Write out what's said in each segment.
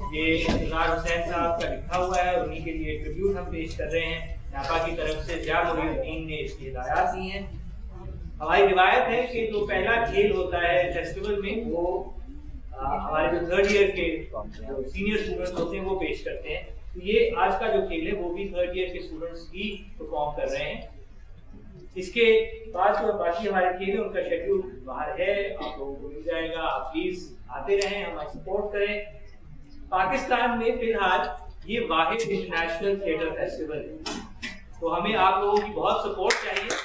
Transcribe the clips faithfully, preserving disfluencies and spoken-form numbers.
ये इंतजार हुसैन साहब का लिखा हुआ है, उन्हीं के लिए ट्रिब्यूट हम पेश कर रहे हैं। नापा की तरफ से ज़िया मुईनुद्दीन ने इसकी हिदायत दी हैं। हमारी रिवायत है कि जो पहला खेल होता है फेस्टिवल में, वो आ, हमारे जो थर्ड ईयर के जो सीनियर स्टूडेंट्स होते हैं वो पेश करते हैं। तो ये आज का जो खेल है वो भी थर्ड ईयर के स्टूडेंट्स ही परफॉर्म कर रहे हैं। इसके बाद जो बाकी हमारे खेल है उनका शेड्यूल बाहर है, आप लोगों को मिल जाएगा। आप प्लीज आते रहें, हमारी सपोर्ट करें। पाकिस्तान में फिलहाल ये वाहिद इंटरनेशनल थिएटर फेस्टिवल है, तो हमें आप लोगों की बहुत सपोर्ट चाहिए।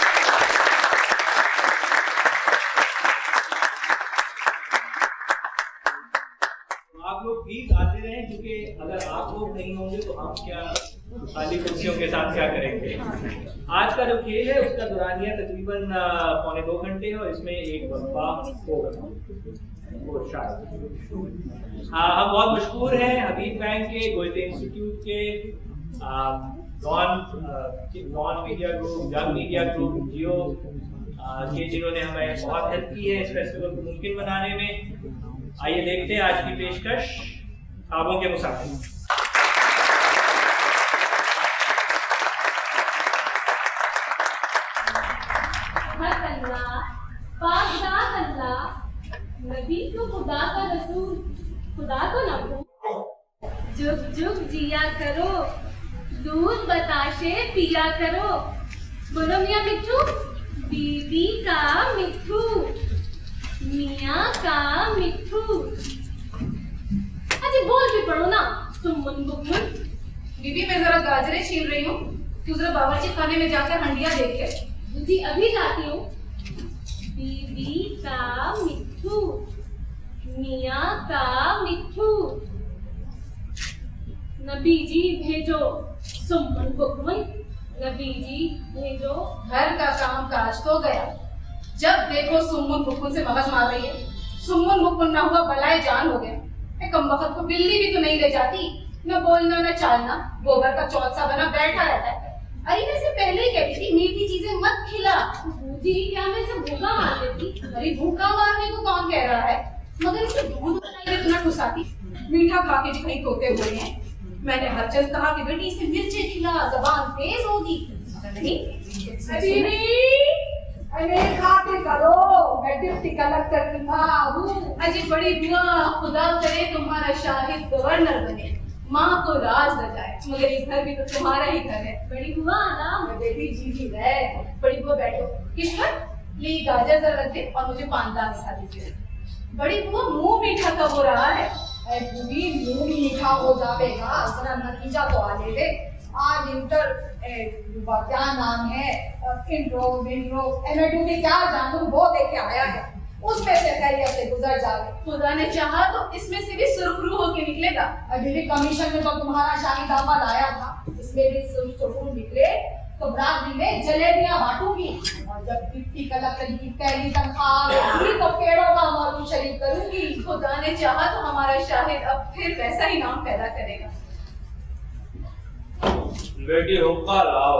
आप लोग प्लीज आते रहें, क्योंकि अगर आप लोग नहीं होंगे तो हम क्या खाली कुर्सियों के साथ क्या करेंगे। आज का जो खेल है उसका दुरानिया तकरीबन पौने दो घंटे है और इसमें एक वक्फा होगा। हाँ, हम बहुत मशहूर हैं हबीब बैंक के, गोयते इंस्टीट्यूट के, नॉन नॉन media group, Jang media group, Geo के, जिन्होंने हमें बहुत हेल्प की है इस फेस्टिवल को मुमकिन बनाने में। आइए देखते हैं आज की पेशकश, ख्वाबों के मुसाफिर। नबी तो खुदा का रसूल, खुदा को ना जुग जुग जिया करो, दूध बताशे पिया करो। बोलो मियाँ मिट्ठू, बीबी का मिट्ठू, मियाँ का मिट्ठू। अजी बोल के पढ़ो ना, सुमन बुकमन। बीबी मैं जरा गाजरें छील रही हूँ, तू जरा बावर्ची खाने में जाकर हंडिया देख के। जी अभी जाती हूँ। बीबी का मिट्ठू, मियाँ का मिट्ठू, नबी जी भेजो सुमन बुकमन, नबी जी भेजो। घर का काम काज तो गया, जब देखो सुमन बुकमन से मगज मार रही है। सुमन बुकमन ना हुआ बलाए जान हो गया। कमबख्त को बिल्ली भी तो नहीं ले जाती, न बोलना न चालना, गोबर का चौथ सा बना बैठा रहता है। अरे वैसे पहले ही कहती थी मीठी चीजें मत खिला। जी क्या मैं इसे भूखा मार देती? अरे भूखा मारने को कौन कह रहा है, मगर इसे दूध बनाइए तो ना ठुसाती। मीठा खा के भी कहीं तोते हुए हैं। मैंने हर चंद कहा कि बेटी इसे मिर्ची खिला, जबान तेज होगी, मगर नहीं। अरे खाते करो, मैं डिप्टी कलेक्टर की माँ हूँ। अजी बड़ी बुआ, खुदा करे तुम्हारा शाहिद गवर्नर बने, माँ को राज न जाए, मगर ये घर भी तो तुम्हारा ही घर है। बड़ी बुआ आना। बेटी जी जी रहे। बड़ी बुआ बैठो। किश्वर ली गाजर जरा रख दे और मुझे पानदान खा दीजिए। बड़ी बुआ मुंह मीठा कब हो रहा है? पूरी मुंह मीठा हो जाएगा, जरा नतीजा तो आ ले दे। आज इंटर क्या नाम है, इंट्रो विंट्रो एमएडू में क्या जानू वो देके आया है, उसमें से खैरियत से गुजर जाए। खुदा ने चाहा तो इसमें से भी सुरखरू होके निकलेगा। अभी कमीशन में तो तुम्हारा शाही दामाद आया था, इसमें भी सुरखरू निकले तो बरादरी में जलेबियां बांटूंगी, और जब डिप्टी कलेक्टर की पहली तनख्वाह आएगी तो पेड़ों का मौलूद शरीफ करूंगी। खुदा ने चाहा तो हमारा शाहिद अब फिर वैसा ही नाम पैदा करेगा। बेटी हुक्का लाओ,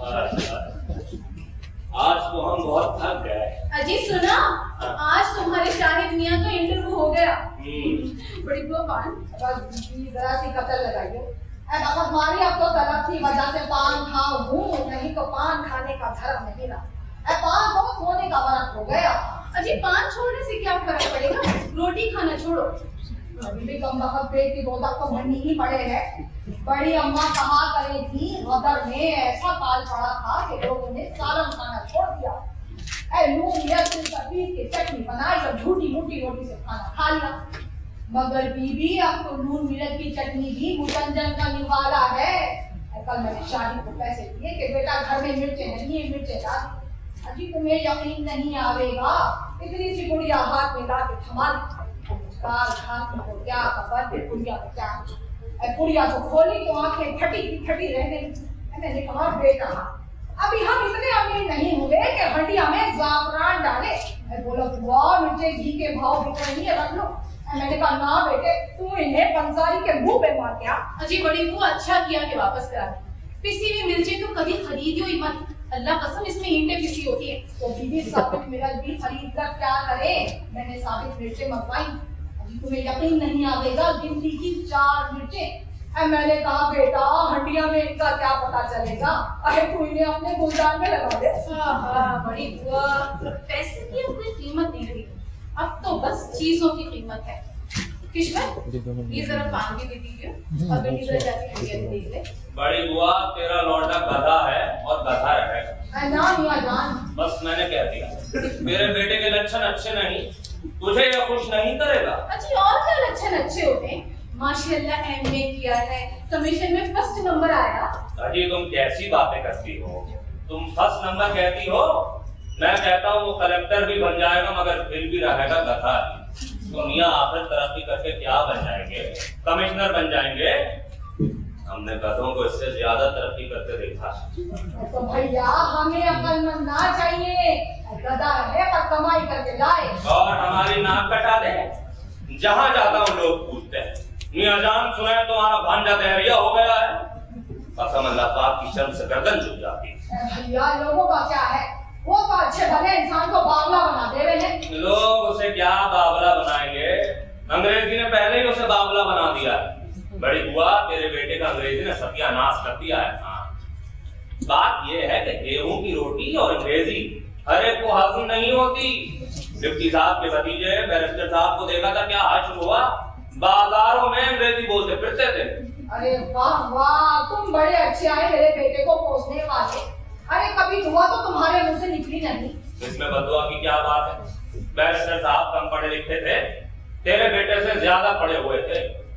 आज तो हम बहुत थक गए। अजी सुना, आज तुम्हारे शाहिद मियाँ का इंटरव्यू हो गया। बड़ी बुआ पान जरा सी कतल लगाइयो। बाबा तुम्हारी अब तो तलब थी वजह से पान खाओ हूँ, नहीं तो पान खाने का धर्म नहीं रहा। पान तो सोने का वरत हो गया। अजी पान छोड़ने से क्या फर्क पड़ेगा, रोटी खाना छोड़ो। अभी भी कम वक्त पेट की रोजा तो भरनी ही पड़े है। बड़ी अम्मा कहा करे थी, मदर में ऐसा काल पड़ा था कि लोगों ने सालन खाना छोड़ दिया। ऐ नून मिर्च की चटनी बनाई और झूठी मूठी रोटी से खाना खा लिया। मगर बीबी अब तो नून मिर्च की चटनी भी मुतंजन का निवाला है। कल मैंने शादी को पैसे दिए कि बेटा घर में मिर्चें नहीं है, मिर्चें ला दी। अजी तुम्हें यकीन नहीं आवेगा, इतनी सी गुड़िया हाथ में ला के थमा दी। को क्या खबर, गुड़िया को क्या, गुड़िया को खोली तो आंखें फटी की फटी रह गई। मैंने कहा बेटा अभी हम इतने अमीर नहीं हुए कि हंडिया में जाफरान डाले। बोला बुआ मिर्चे घी के भाव बिक रही है, रख लो। मैंने कहा ना बेटे, तू इन्हें पंसारी के मुंह पे मार क्या। अजी बड़ी बुआ अच्छा किया कि वापस करा दी। पिसी हुई मिर्चें तो कभी खरीदियो ही मत, अल्लाह कसम इसमें ईंटें पिसी होती है। तो बीबी साबित मिर्च भी खरीद कर क्या करे, मैंने साबित मिर्चें मंगवाई। तुम्हें यकीन नहीं आवेगा, गिनती की चार मिर्चें। अरे मैंने कहा बेटा हंडिया में इनका क्या पता चलेगा, अरे तू इन्हें अपने गुलदान में लगा दे। हाँ, बड़ी बुआ, पैसे की अब कोई कीमत नहीं रही, अब तो बस चीजों की कीमत है। किशोर, ये जरा पान भी दे दीजिए और बेटी जरा जाके हंडिया भी देख ले। बड़ी बुआ, तेरा लौंडा गधा है और गधा रहेगा। ना मियां जान, बस मैंने कह दिया, मेरे बेटे के लक्षण अच्छे नहीं, तुझे यह खुश नहीं करेगा। अच्छा, और क्या लक्षण अच्छे होते हैं? माशाल्लाह एमए किया है, कमीशन में फर्स्ट नंबर आया। अजी तुम कैसी बातें करती हो, तुम फर्स्ट नंबर कहती हो, मैं कहता हूँ वो कलेक्टर भी बन जाएगा मगर फिर भी रहेगा गधा। दुनिया आखिर तरक्की करके क्या बन जाएंगे, कमिश्नर बन जाएंगे। हमने गधों को इससे ज्यादा तरक्की करते देखा। तो भैया हमें अक्लमंद ना चाहिए, गधा है पर कमाई करके लाए और हमारी नाक कटा दे। जहाँ जाता हूँ लोग पूछते हैं, मियां जान सुना है तुम्हारा भांजा दहरिया हो गया है। कसम अल्लाह पाक की शर्म से गर्दन झुक जाती है। भैया लोगों का क्या है, वो तो अच्छे भले इंसान को बावला बना दे रहे हैं। लोग उसे क्या बावला बनाएंगे, अंग्रेजी ने पहले ही उसे बावला बना दिया है। बड़ी बुआ, तेरे बेटे का अंग्रेजी ने सत्यानाश कर दिया है। हाँ, बात ये है कि गेहूं की रोटी और अंग्रेजी हर एक को हजम नहीं होती। डिप्टी साहब के भतीजे बैरिस्टर साहब को देखा था, क्या हाल हुआ, बाजारों में अंग्रेजी बोलते फिरते थे। अरे वाह वाह, तुम बड़े अच्छे आए मेरे बेटे को पोसने वाले। अरे कभी दुआ तो तुम्हारे मुंह से निकली नहीं। इसमें बदुआ की क्या बात है, बैरिस्टर साहब कम पढ़े लिखे थे, तेरे बेटे से ज्यादा पढ़े हुए थे,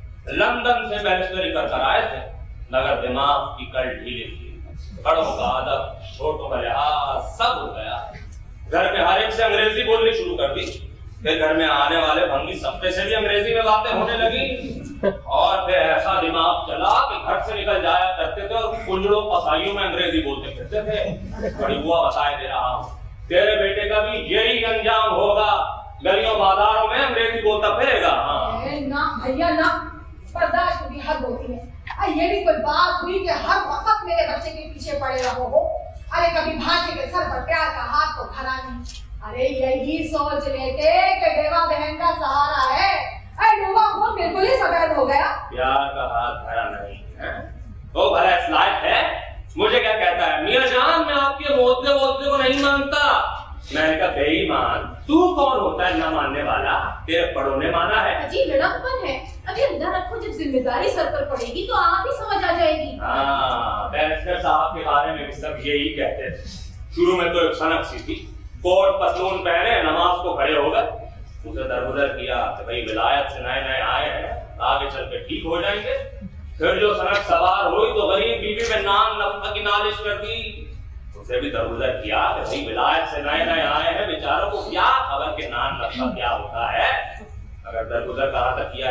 लंदन से बैरिस्टरी कर कर आए थे, मगर दिमाग की कल ढीली थी। बड़ों का अदब, छोटों का लिहाज सब हो गया। घर में हर एक से अंग्रेजी बोलनी शुरू कर दी, फिर घर में आने वाले भंगी सबके से भी अंग्रेजी में बातें होने लगी, और फिर ऐसा दिमाग चला कि घर से निकल जाया करते थे और कुंजड़ों पसाइयों में अंग्रेजी बोलते फिरते थे। बड़ी बुआ बताए दे रहा हूँ, तेरे बेटे का भी यही अंजाम होगा, गलियों बाजारों में अंग्रेजी बोलता फिरेगा। हाँ ना भैया ना, बर्दाश्त की हद होती है। ये भी कोई बात हुई कि हर वक्त मेरे बच्चे के पीछे पड़े रहो हो। अरे कभी भांजे के सर पर प्यार का हाथ तो खड़ा नहीं। अरे यही सोच लेते कि बेवा बहन का सहारा है, अरे डूबा खून बिल्कुल ही सफेद हो गया। प्यार का हाथ खड़ा नहीं है, वो भला इस लायक है, मुझे क्या कहता है, मियां जान मैं आपके बोलते बोलते को नहीं मानता। मैंने कहा बेईमान, तू कौन होता है ना मानने वाला, तेरे बड़ों ने माना है। अजी लड़कपन है, अभी अंदर रखो, जब जिम्मेदारी सर पर पड़ेगी तो आप ही समझ आ जाएगी। हाँ, बैरिस्टर साहब के बारे में भी सब यही कहते थे। शुरू में तो एक सनक सी थी, कोट पतलून पहने नमाज को खड़े हो गए, उसे दरगुजर किया कि भाई विलायत से नए नए आए हैं, आगे चल के ठीक हो जाएंगे। फिर जो सनक सवार हुई तो गरीब बीवी में नाम नफा की नालिश कर दी, उसे भी दरगुजर किया कि भाई विलायत से नए नए आए हैं, बेचारों को क्या खबर के नाम नफा क्या होता है। अगर दरगुजर कहा था किया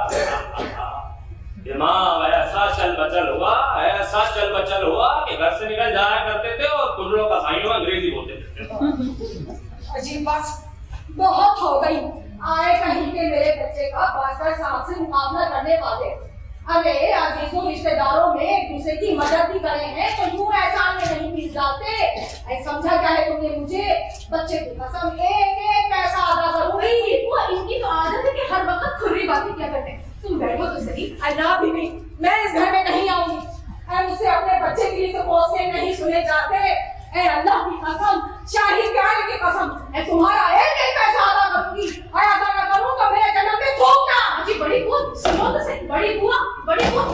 जाता, दिमाग ऐसा चल बचल हुआ, ऐसा चल बचल हुआ कि घर से निकल जाया करते थे और कुंजड़ों का साइयों में अंग्रेजी बोलते थे। अजीब बस बहुत हो गई, आए कहीं के मेरे बच्चे का बादशाह साहब से मुकाबला करने वाले। अरे अजीजों रिश्तेदारों में एक दूसरे की मदद भी करे हैं तो यूं एहसान में नहीं पीस जाते। ऐ समझा क्या है तुमने मुझे, बच्चे की कसम एक एक पैसा अदा करूंगी। वो इनकी तो आदत है कि हर वक्त खुर्री बातें क्या करते हैं। तुम बैठो तो सही। अल्लाह बीबी, मैं इस घर में नहीं आऊंगी, मुझसे अपने बच्चे के लिए तो पोसने नहीं सुने जाते। ऐ अल्लाह की कसम, शाही प्यार की कसम, मैं तुम्हारा एक एक पैसा अदा करूंगी, और अदा न करूं तो मेरे जन्म में थूकना। जी बड़ी बुआ सुनो तो सही, बड़ी बुआ बड़ी बुआ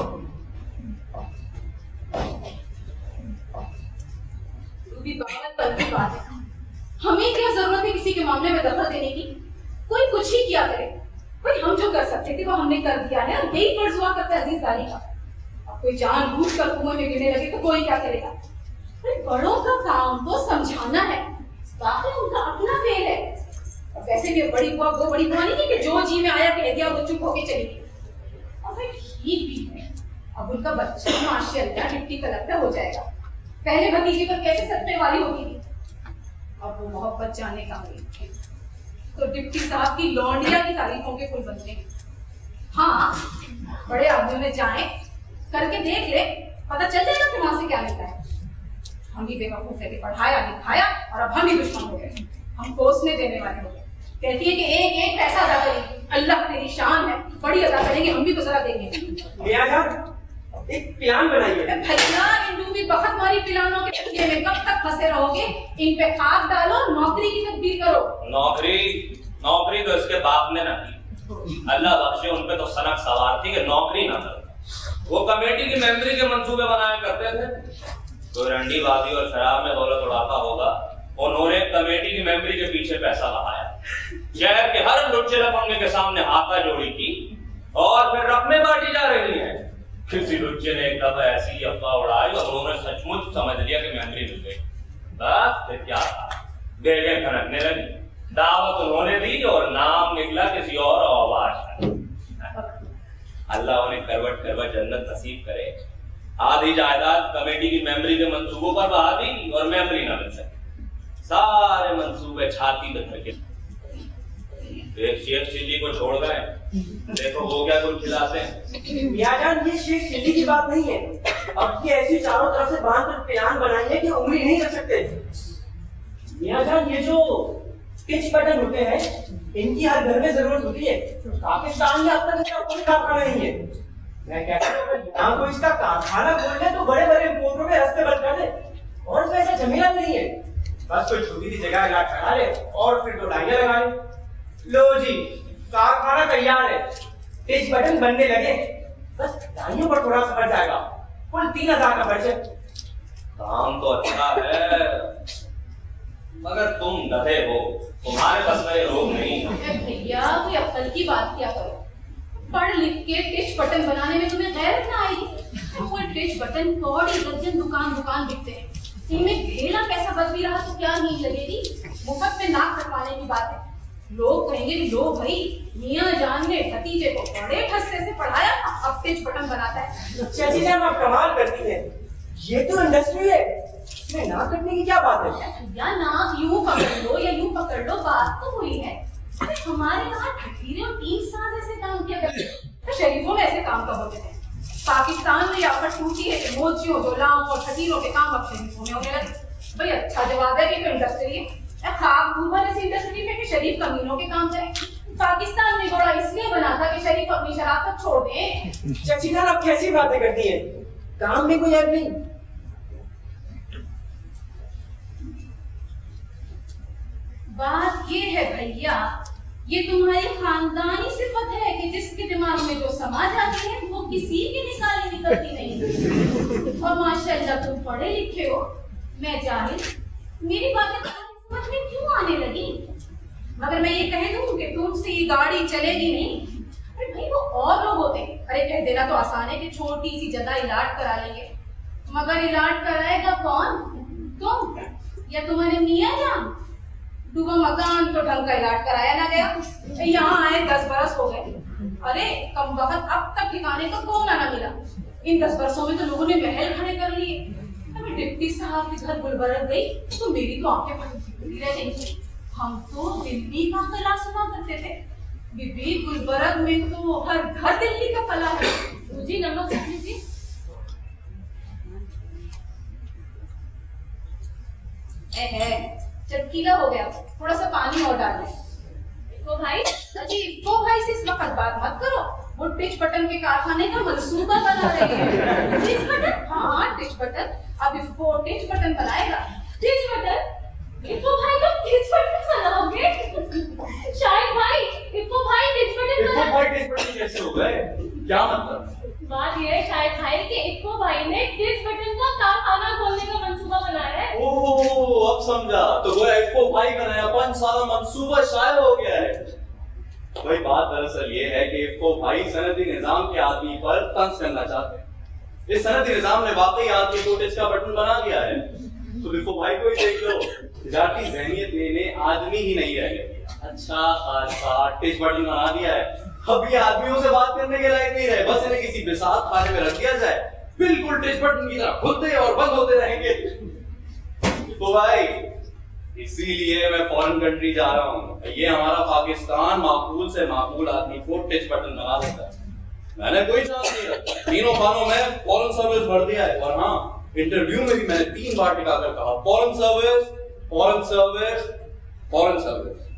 भी बात पर की बात है। हमें क्या जरूरत है किसी के मामले में दखल देने की, कोई कुछ ही किया करे, कोई हम जो कर सकते थे वो हमने कर दिया है, और यही फर्ज हुआ करता है अजीज दानी का। अब कोई जानबूझ कर कुएं में गिरने लगे तो कोई क्या करेगा। बड़ों का काम तो समझाना है, बाकी उनका अपना फेल है। अब वैसे भी बड़ी बुआ वो बड़ी बुआ नहीं कि जो जी में आया कह दिया वो चुप होके चली गई। अब ठीक भी है, अब उनका बच्चा माशाल्लाह डिप्टी कलेक्टर हो जाएगा। पहले भतीजे पर कैसे सटने वाली होती थी, अब वो मोहब्बत जाने का नहीं तो डिप्टी साहब की लौंडिया की तारीफों के पुल बनते हैं। हाँ, बड़े आदमियों में जाए करके देख ले, पता चल जाएगा कि वहां से क्या मिलता है। हम भी बेवकूफ थे, पढ़ाया लिखाया और अब हम ही दुश्मन हो गए, हम कोसने देने वाले हो गए। कहती है कि एक एक पैसा अदा करेगी। अल्लाह तेरी शान है, बड़ी अदा करेंगे, हम भी तो जरा देंगे। मियां जान, एक प्लान बनाइए। भैया इन डूबी बखत मारी प्लानों के चक्कर में कब तक फंसे रहोगे? इन पे खाद डालो, नौकरी की तदबीर करो। नौकरी नौकरी तो इसके बाप ने ना की, अल्लाह बख्शे उन पे तो सनक सवार थी कि नौकरी ना कर। वो कमेटी की मेंबरी के मंसूबे बनाया करते थे, तो रंडीबाजी और शराब में दौलत उड़ाता होगा, उन्होंने कमेटी की मेंबरी के पीछे पैसा लगाया, शहर के हर लुच्चे लफंगे के सामने हाथा जोड़ी की और फिर रकमें बांटी जा रही हैं। किसी लुच्चे ने एक दफा ऐसी अफवाह उड़ाई और उन्होंने सचमुच समझ लिया कि मेमोरी मिल गई। बस फिर क्या था, बेगे खनकने लगी, दावत उन्होंने दी और नाम निकला किसी और आवाज का। अल्लाह उन्हें करवट करवट जन्नत नसीब करे। आधी जायदाद कमेटी की मेमोरी के मंसूबों पर बहा दी और मेमोरी ना मिल सके। सारे मंसूबे छाती पे थके। एक शेख चिल्ली को छोड़ गए, देखो वो क्या कुछ खिलाते हैं। मियां जान, ये शेख चिल्ली की बात नहीं है। अब ये ऐसी चारों तरफ से बांध कर प्लान बनाई है कि उंगली नहीं रख सकते। मियां जान, ये जो पिच बटन होते हैं, इनकी हर घर में जरूरत होती है। पाकिस्तान में अब तक इसका कोई कारखाना नहीं है। मैं कहता हूँ अगर यहाँ को इसका कारखाना खोल ले तो बड़े बड़े इम्पोर्टरों में रास्ते बंद कर दे, और इसमें ऐसा झमेला भी नहीं है। बस कोई छोटी सी जगह इलाज करा ले और फिर दो लाइनें लगा ले। लो जी, कारखाना तैयार है, पिच बटन बनने लगे, बस दाइयों पर थोड़ा सा बढ़ जाएगा। कुल तीन हजार का बजट। काम तो अच्छा है, मगर तुम गधे हो, तुम्हारे पास में रोग नहीं है। भैया कोई अक्ल की बात किया करो। पढ़ लिख के टिच बटन बनाने में तुम्हें गैरत ना आई? वो टिच बटन कौड़ी दर्जन दुकान दुकान बिकते हैं, इनमें भेड़ा पैसा बच भी रहा तो क्या नींद लगेगी? मुफ्त में नाक कटवाने की बात है। लोग कहेंगे कि लो भाई, मियां जान ने भतीजे को बड़े ठस्से से पढ़ाया, अब टिच बटन बनाता है। चाची जान, आप कमाल करती हैं। ये तो इंडस्ट्री है, इसमें नाक कटने की क्या बात है? या नाक यूं पकड़ लो या यूं पकड़ लो, बात तो हुई है। हमारे यहाँ ठठीरे और तीन साल ऐसे काम किया करते हैं, शरीफों में ऐसे काम कब होते हैं? पाकिस्तान में याफत टूटी है कि मोचियों, जोलाओं और ठठीरों के काम अब शरीफों में होने लगे। भाई अच्छा जवाब है कि इंडस्ट्री है। खाब ऊपर ऐसी इंडस्ट्री में कि शरीफ कमीनों के काम करें। पाकिस्तान ने घोड़ा इसलिए बना था कि शरीफ अपनी शराफत छोड़ दें। चाची जान, आप कैसी बातें करती हैं? काम में कोई ऐप नहीं। बात ये है भैया, ये तुम्हारी खानदानी सिफत है कि जिसके दिमाग में जो समा जाती है वो किसी की निकाली निकलती नहीं। और माशाल्लाह तुम पढ़े लिखे हो, मैं जाहिल। मेरी बातें समझ में क्यों आने लगी? मगर मैं ये कह दूं कि तुमसे ये गाड़ी चलेगी नहीं। अरे भाई वो और लोग होते हैं, अरे कह देना तो आसान है कि छोटी सी जगह इलाज करा लेंगे, मगर इलाज कराएगा कौन? तुम या तुम्हारे मियां जान? डूबा मकान तो ढंग का इलाज कराया ना गया, यहाँ आए दस बरस हो गए। अरे कम वक्त अब तक ठिकाने का कोना ना मिला। इन दस बरसों में तो लोगों ने महल खड़े कर लिए। मैं डिप्टी साहब के घर गुलबर्ग गई तो मेरी तो आंखें फटी रह गई। हम तो दिल्ली का कला सुना करते थे, बीबी गुलबर्ग में तो हर घर दिल्ली का कला है। मुझे नमक लीजिए। चटकीला हो गया, थोड़ा सा पानी और डाल लें। तो भाई अजी तो भाई से इस वक्त बात मत करो, वो टिच बटन के कारखाने का मंसूबा बना रहे हैं। टिच बटन? हाँ टिच बटन। अब इसको टिच बटन बनाएगा। टिच बटन? इफ़ो भाई तो टिच बटन बनाओगे? शायद भाई इफ़ो भाई टिच बटन बना। इफ़ो भाई टिच बटन कैसे हो गए? क्या मतलब? बात ये है शायद भाई कि इफ़ो भाई ने टिच बटन का कारखाना खोलने का मंसूबा बनाया है। ओह अब समझा, तो वो इफ़ो भाई का नया पांच साल मंसूबा शायद हो गया है। भाई बात दरअसल ये है कि इफ़ो भाई सनदी निजाम के आदमी पर तंज करना चाहते हैं। इस सनदी निजाम ने वाकई आदमी को टिच का बटन बना दिया है। तो इफ़ो भाई को ही देख लो, जाती जहनियत लेने आदमी ही नहीं रह गया। अच्छा खासा टिच बटन बना दिया है, अब ये आदमियों से बात करने के लायक नहीं रहे, बस इन्हें किसी बिसात खाने में रख दिया जाए, बिल्कुल टिच बटन की तरह खुलते और बंद होते रहेंगे। तो भाई इसीलिए मैं फॉरेन कंट्री जा रहा हूँ। ये हमारा पाकिस्तान माकूल से माकूल आदमी को टिच बटन बना देता है। मैंने कोई चांस नहीं रखा, तीनों खानों में फॉरेन सर्विस भर दिया है। और हाँ, इंटरव्यू में भी मैंने तीन बार टिकाकर कहा foreign service, foreign service, foreign service.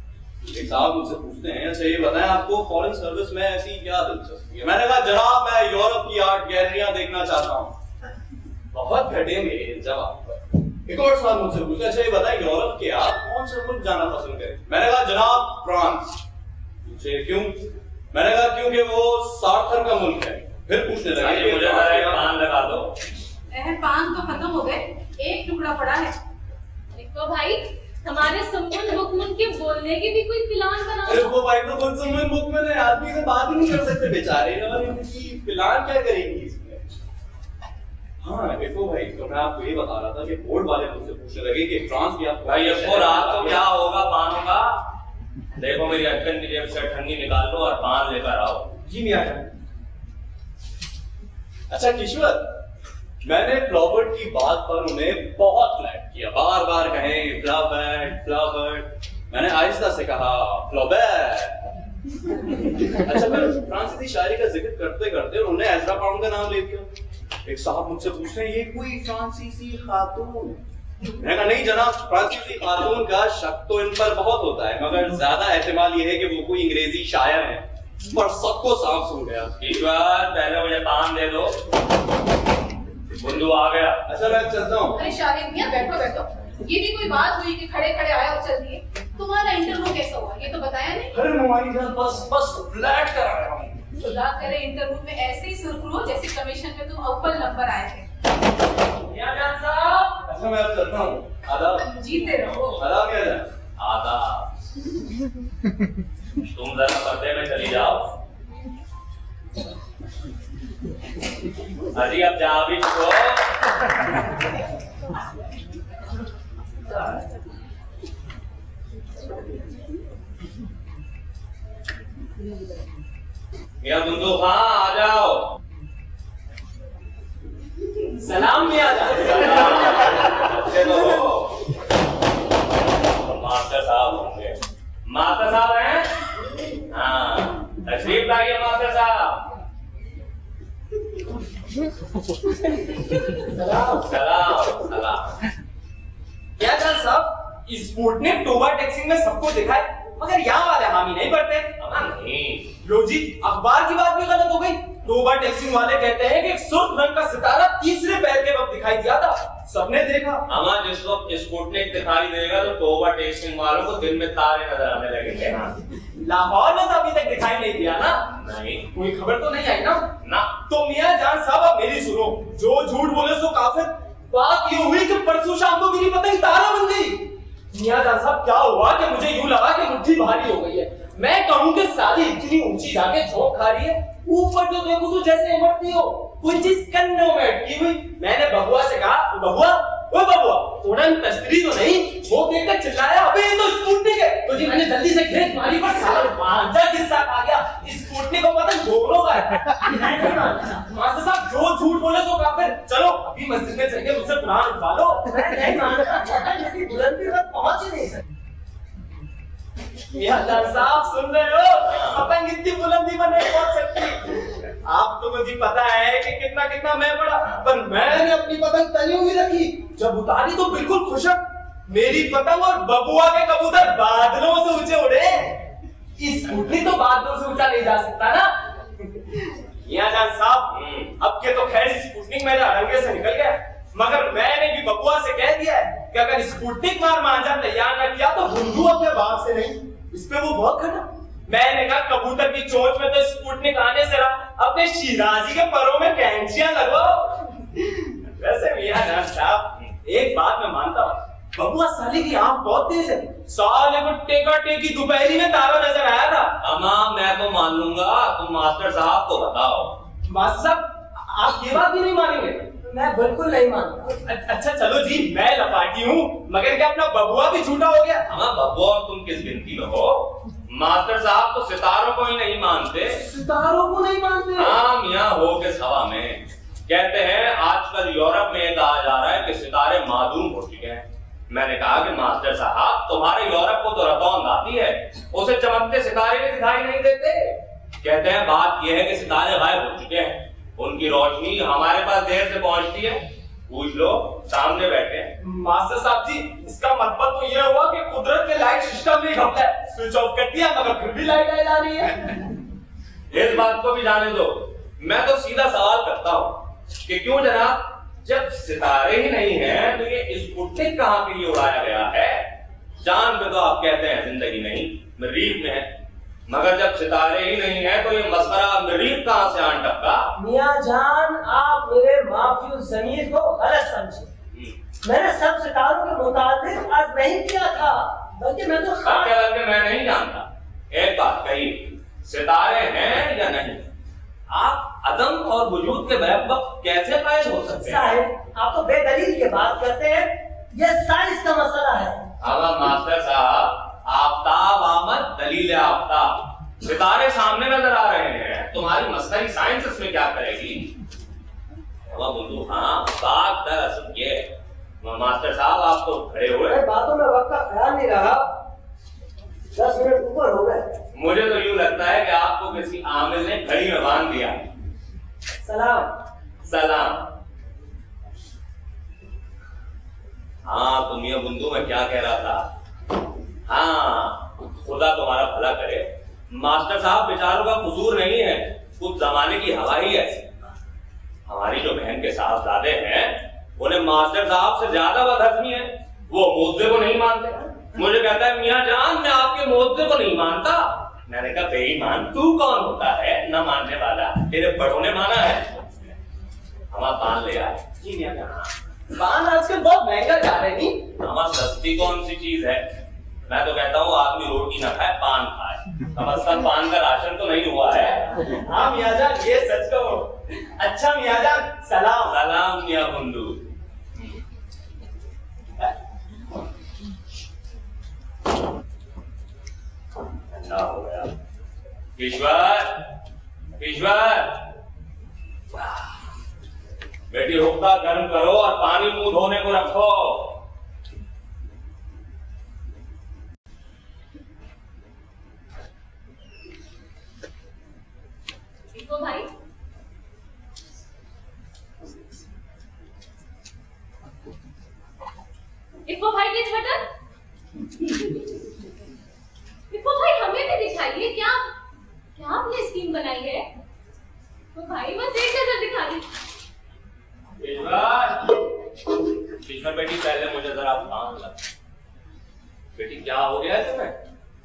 एक साहब मुझसे पूछते हैं, अच्छा ये बताएं आपको फॉरेन सर्विस में ऐसी क्या दिलचस्पी है? मैंने कहा जनाब मैं यूरोप की आर्ट गैलरियां देखना चाहता हूँ। बहुत घटे मेरे जवाब पर। एक और साहब मुझसे पूछते हैं, अच्छा ये बताएं यूरोप के आप कौन से मुल्क जाना पसंद करें? मैंने कहा जनाब फ्रांस। पूछे क्यों? मैंने कहा क्योंकि वो सार्थर का मुल्क है। फिर पूछने लगे मुझे पान लगा दो। पान तो खत्म हो गए, एक टुकड़ा पड़ा है। देखो भाई, हमारे सुम्मुन हुक्मुन के बोलने की भी कोई प्लान बना। अरे वो भाई तो खुद सुम्मुन हुक्मुन है, आदमी से बात ही नहीं कर सकते बेचारे, और इनकी प्लान क्या करेंगी इसमें? हाँ देखो भाई, तो मैं आपको ये बता रहा था कि बोर्ड वाले मुझसे पूछने लगे कि फ्रांस की आप भाई अब रात को क्या होगा पानों का? देखो मेरी अटकन की जेब से ठंडी निकाल लो और पान लेकर आओ। जी मियां जान। अच्छा किश्वर, मैंने फ्लावर्ट की बात पर उन्हें बहुत फ्लैट किया, बार बार कहें फ्लावर्ट फ्लावर्ट। मैंने आहिस्ता से कहा फ्लावर्ट। अच्छा फिर फ्रांसीसी शायरी का जिक्र करते करते उन्होंने एज़रा पाउंड का नाम ले दिया। एक साहब मुझसे पूछते हैं ये कोई फ्रांसीसी खातून? मैंने कहा नहीं जनाब, फ्रांसीसी खातून का शक तो इन पर बहुत होता है, मगर ज्यादा एहतिमाल ये है कि वो कोई अंग्रेजी शायर है। पर सबको साफ सुन गया। ईश्वर पहले मुझे पान दे दो। बुंदू आ गया। अच्छा मैं चलता हूँ। अरे शाहिद मियां बैठो बैठो, ये भी कोई बात हुई कि खड़े खड़े आया और चल दिए? तुम्हारा इंटरव्यू कैसा हुआ ये तो बताया नहीं। अरे हमारी जान बस बस फ्लैट कराया हूँ। खुदा करे इंटरव्यू में ऐसे ही सुरखरू जैसे कमीशन में तुम अव्वल नंबर आए थे। मियां जान साहब। अच्छा मैं अब चलता हूँ। आदाब। जीते रहो। आदाब मियां जान। आदाब। तुम जरा पर्दे में चली जाओ। अजी अब जा भी चुको। मियां बुंदू खां आ जाओ। सलाम मियां जान। अच्छे तो हो। मास्टर साहब होंगे। मास्टर साहब हैं? हाँ तशरीफ लाइए मास्टर साहब। सलाम सलाम सलाम। क्या जान साहब, स्पुतनिक टोबा टैक्सिंग में सबको दिखा है, मगर यहाँ वाले हामी नहीं पढ़ते। नहीं लो जी, अखबार की बात भी गलत हो गई। टोबा टैक्सिंग वाले कहते हैं कि एक सुर्ख रंग का सितारा तीसरे पैर के वक्त दिखाई दिया था, सबने देखा। हमारा जिस वक्त स्पुतनिक दिखाई देगा तो टोबा टेस्टिंग वालों को दिन में तारे नजर आने लगेंगे। लाहौर में तो अभी तक दिखाई नहीं दिया ना। नहीं कोई खबर तो नहीं आई ना। ना। तो मियां जान साहब अब मेरी सुनो, जो झूठ बोले सो काफिर। बात ये हुई कि परसों शाम को मेरी पतंग तारा बन गई। मियां जान साहब क्या हुआ कि मुझे यूं लगा कि मुट्ठी भारी हो गई है। मैं कहूं कि साली इतनी ऊंची जाके झोंक खा रही है, ऊपर जो देखो तो जैसे इमरती हो, कोई चीज कन्नों में अटकी हुई। मैंने बबुआ से कहा, बबुआ ओ बबुआ उड़न तस्वीर तो नहीं? वो देखकर चिल्लाया, अबे ये तो स्पुतनिक है। तो जी मैंने जल्दी से खेत मारी पर साला मांझा किस्सा खा गया। स्पुतनिक को पता घोड़ों का है। मास्टर साहब जो झूठ बोले सो काफिर। चलो अभी मस्जिद में चलिए, मुझसे कुरान उठवा लो। मैं नहीं मानता, छोटा छोटी बुलंदी तक पहुंच ही नहीं सकती। मियां जान साहब सुन रहे हो? पतंग इतनी बुलंदी पर नहीं पहुंच सकती। आप तो मुझे पता है कि कितना कितना मैं बड़ा, पर मैंने अपनी पतंग तली हुई रखी। जब उतारी तो बिल्कुल खुशक। मेरी पतंग और बबुआ के कबूतर बादलों से ऊंचे उड़े। इस स्कूटरी तो बादलों से ऊंचा नहीं जा सकता ना। मियां जान साहब अब के तो खैर स्पुतनिक मेरे अड़ंगे से निकल गया, मगर मैंने भी बबुआ से कह दिया है कि अगर स्पुतनिक मार मांझा तैयार न किया तो बुंदू अपने बाप से नहीं। इस पे वो बहुत खड़ा। मैंने कहा कबूतर की चोंच में तो स्पुतनिक आने से रहा, अपने शिराजी के परों में कैंचियां लगवाओ। वैसे मियां जान साहब एक बात मैं मानता हूँ, बबुआ साले की आंख बहुत तेज है। साले को टेका टेकी दोपहरी में तारा नजर आया था। अम्मा मैं तो मान लूंगा, तुम मास्टर साहब को बताओ। मास्टर साहब आप ये बात भी नहीं मानेंगे? मैं बिल्कुल नहीं मानता। अच्छा चलो जी मैं लपाटी हूँ, मगर क्या अपना बबुआ भी झूठा हो गया? हाँ बबुआ और तुम किस गिनती में हो? मास्टर साहब तो सितारों को ही नहीं मानते। सितारों को नहीं मानते? हाँ मियाँ हो किस हवा में। कहते हैं आजकल यूरोप में ये कहा जा रहा है कि सितारे मादूम हो चुके हैं। मैंने कहा कि मास्टर साहब तुम्हारे यूरोप को तो रतौंद आती है, उसे चमकते सितारे भी दिखाई नहीं देते। कहते हैं बात यह है कि सितारे गायब हो चुके हैं, उनकी रोशनी हमारे पास देर से पहुंचती है। पूछ लो, सामने बैठे हैं। मास्टर साहब जी, इसका मतलब तो यह हुआ कि कुदरत के लाइट सिस्टम नहीं घपला है, स्विच ऑफ कर दिया मगर फिर भी लाइट आ जा रही है। इस बात को भी जाने दो। मैं तो सीधा सवाल करता हूँ कि क्यों जनाब, जब सितारे ही नहीं हैं तो ये स्पुतनिक कहाँ के लिए उड़ाया गया है? चांद पे तो आप कहते हैं जिंदगी नहीं, मरीज में है, मगर जब सितारे ही नहीं है तो ये मसखरा मरीज कहाँ से आन टपका? मियाँ जान, आप मेरे माफी ज़मीर को गलत समझे। मैंने सब सितारों के मुताबिक अर्ज नहीं किया था, बल्कि मैं तो क्या बल्कि मैं नहीं जानता। एक बात कही, सितारे हैं या नहीं, आप अदम और वजूद के बैक कैसे कायम हो सकते हैं? साहिब, आप तो बेदलील की बात करते हैं, यह साइंस का मसला है। अब मास्टर साहब, आफ्ताब आमद दलील आफ्ताब, सितारे सामने नजर आ रहे हैं, तुम्हारी मसला साइंस इसमें क्या करेगी? बोलू हाँ, बात दरअसल ये, मास्टर साहब आप तो खड़े हुए, बातों में वक्त का ख्याल नहीं रहा, दस मिनट ऊपर हो गए। मुझे तो यूं लगता है कि आपको किसी आमिल ने घड़ी में बांध दिया। सलाम। सलाम। हाँ, तुम ये बुंदू में क्या कह रहा था? हाँ, खुदा तुम्हारा भला करे। मास्टर साहब बेचारों का कसूर नहीं है, कुछ जमाने की हवा ही ऐसी। हमारी जो बहन के साहबजादे हैं, उन्हें मास्टर साहब से ज्यादा बदहजमी है, वो मुझसे को नहीं मानते। मुझे कहता है मियाँ जान, मैं आपके मुझसे को नहीं मानता। मैंने कहा बेईमान तू कौन होता है न मानने वाला? तेरे बड़ों ने माना है। हम आप पान ले आए। जी मियाँ जान, पान आजकल बहुत महंगा जा रहा है। नहीं हमारा सस्ती कौन सी चीज है? मैं तो कहता हूँ आदमी रोटी ना खाए, पान खाए। कम अज कम पान का राशन तो नहीं हुआ है। हाँ मियाँ जान, ये सच कहो। अच्छा मियाँ जान, सलाम। सलाम मियाँ बुंदू। ठंडा हो गया। ईश्वर, ईश्वर, बेटी हुक्का गर्म करो और पानी मुंह धोने को रखो। इको भाई, इको भाई किस बटन? इको भाई हमें भी दिखाइए, क्या क्या आपने स्कीम बनाई है? तो भाई बस एक नजर दिखा दी। ईश्वर, ईश्वर बेटी पहले मुझे जरा काम लगा। बेटी क्या हो गया है तुम्हें?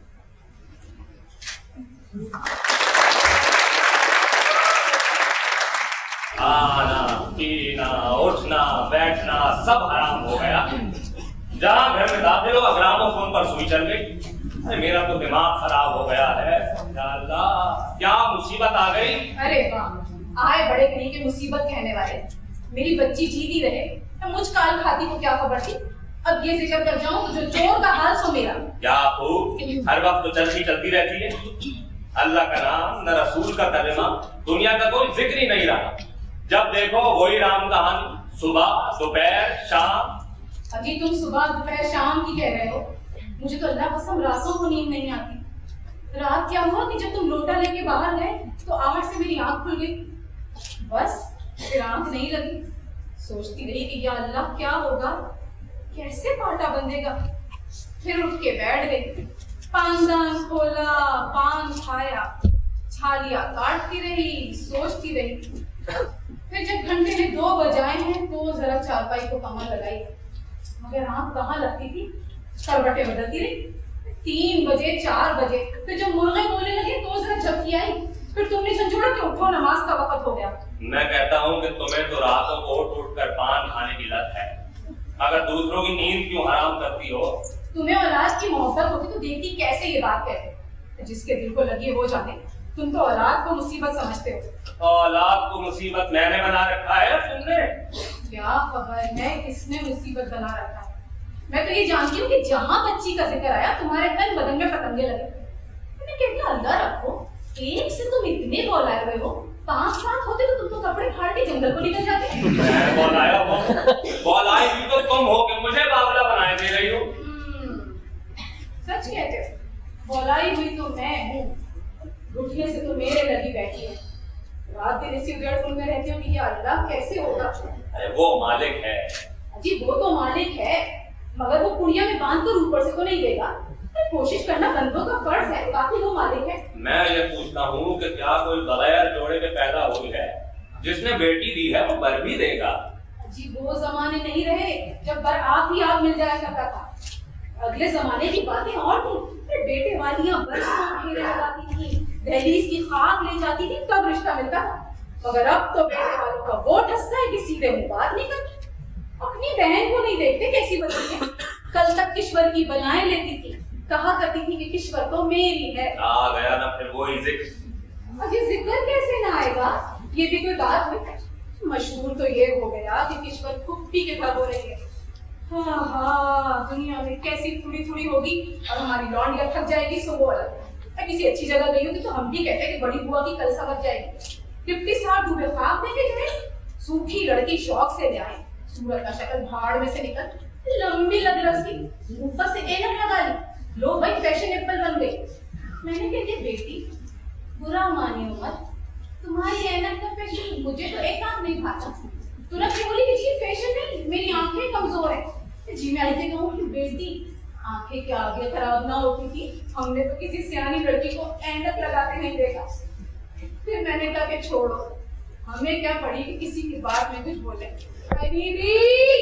खाना पीना उठना बैठना सब हराम हो गया। जहाँ घर में दाखिल हो ग्रामोफोन पर सुई चल गई। अरे मेरा तो दिमाग खराब हो गया है। या अल्लाह, क्या मुसीबत आ गई? अरे वाह, आए बड़े कहीं के मुसीबत कहने वाले। मेरी बच्ची जीती रहे, मुझ काल खाती को क्या खबर थी। अब ये जिक्र कर जाऊं तो जो चोर का हाल सो मेरा। क्या खूब, हर वक्त तो चलती चलती रहती है। अल्लाह का नाम न रसूल का कलमा, दुनिया का कोई जिक्र ही नहीं रहा। जब देखो वही राम कहानी, सुबह दोपहर शाम। अभी तुम सुबह दोपहर शाम की कह रहे हो, मुझे तो अल्लाह कसम रातों को नींद नहीं आती। रात क्या हुआ कि जब तुम लोटा लेके बाहर गए तो आहट से मेरी आंख खुल गई। बस फिर आंख नहीं लगी, सोचती रही कि या अल्लाह क्या होगा, कैसे पाटा बंधेगा। फिर उठ के बैठ गई, पानदान खोला, पान खाया, छालियां काटती रही, सोचती रही। फिर जब घंटे ने दो बजाए हैं तो जरा चारपाई को कमर लगाई, मगर आंख कहाँ लगती थी, करवटें बदलती रही। तीन बजे चार बजे फिर जब मुर्गे बोलने लगे तो जरा झपकी आई। फिर तुमने झंझोड़ा के उठो, नमाज का वक्त हो गया। मैं कहता हूँ कि तुम्हें तो रातों को उठ उठ कर पान खाने की लत है, अगर दूसरों की नींद क्यों हराम करती हो? तुम्हें औलाद की मोहब्बत होती तो देखती कैसे ये बात कहते। जिसके दिल को लगी वो जाने, तुम तो औलाद को मुसीबत समझते हो। औलाद को मुसीबत मैंने बना रखा है तुमने? क्या खबर है किसने मुसीबत बना रखा है। मैं तो ये जानती हूँ कि जहाँ बच्ची का जिक्र आया तुम्हारे तन बदन में पतंगे लगे। तुम्हें कितना अल्लाह रखो, एक से तुम इतने बौलाए हुए हो, पांच सात होते तो तुम तो कपड़े फाड़ के जंगल को निकल जाते। मैं बौलाया हूँ, बौलाई भी तो तुम हो कि मुझे बावला बनाए दे रही हो। सच कहते हो, बौलाई हुई तो मैं हूँ, उठने से तो मेरे लगी बैठी है। रात रात दिन इसी उधेड़ में रहती हूँ कि ये अल्लाह कैसे होगा। अरे वो मालिक है जी, वो तो मालिक है, मगर वो कुड़िया में बांध कर ऊपर से तो नहीं देगा। कोशिश करना बंदों का फर्ज है, बाकी वो मालिक है। मैं ये पूछता हूँ कि क्या कोई बगैर जोड़े के पैदा हुई है, जिसने बेटी दी है वो बर भी देगा? जी, वो जमाने नहीं रहे जब बर आप ही आप मिल जाया करता था। अगले जमाने की बातें और थी। बेटे वालियां बरसों घेरे लगाती थी, दहलीज की खाक ले जाती थी, तब रिश्ता मिलता था। मगर अब तो बेटे वालों का वो ठस्सा है कि सीधे मुंह बात नहीं करते। अपनी बहन को नहीं देखते कैसी बनी है। कल तक किश्वर की बनाए लेती थी, कहा करती थी कि किश्वर तो मेरी है। आ गया ना फिर वो ही जिक्र। अजी जिक्र कैसे ना आएगा, ये भी कोई बात हुई। मशहूर तो ये हो गया कि किश्वर फुप्पी के घर हो रही है। हाँ हाँ, दुनिया में कैसी थोड़ी थोड़ी होगी और हमारी लौंडिया थक जाएगी सो वो अलग। किसी अच्छी जगह गई होगी तो हम भी कहते हैं कि बड़ी बुआ की कलसा बच जाएगी। डिप्टी साहब डूबे ख्वाब देखे गए, सूखी लड़की शौक से ले आए, सूरत का शक्ल भाड़ में से निकल, लंबी लग रसी, ऊपर से एनक लगा ली, लो भाई फैशनेबल बन गई। मैंने कह दिया बेटी बुरा मानियो मत, तुम्हारी एनक का फैशन मुझे तो एक काम नहीं भाता। तुरंत से बोली कि जी फैशन नहीं, मेरी आंखें कमजोर है। जी मैं आते कहूँ कि बेटी आंखें के आगे खराब ना होती थी, हमने तो किसी सियानी लड़की को एनक लगाते नहीं देखा। फिर मैंने कहा कि छोड़ो, हमें क्या पड़ी कि किसी की बात में कुछ बोले। दीदी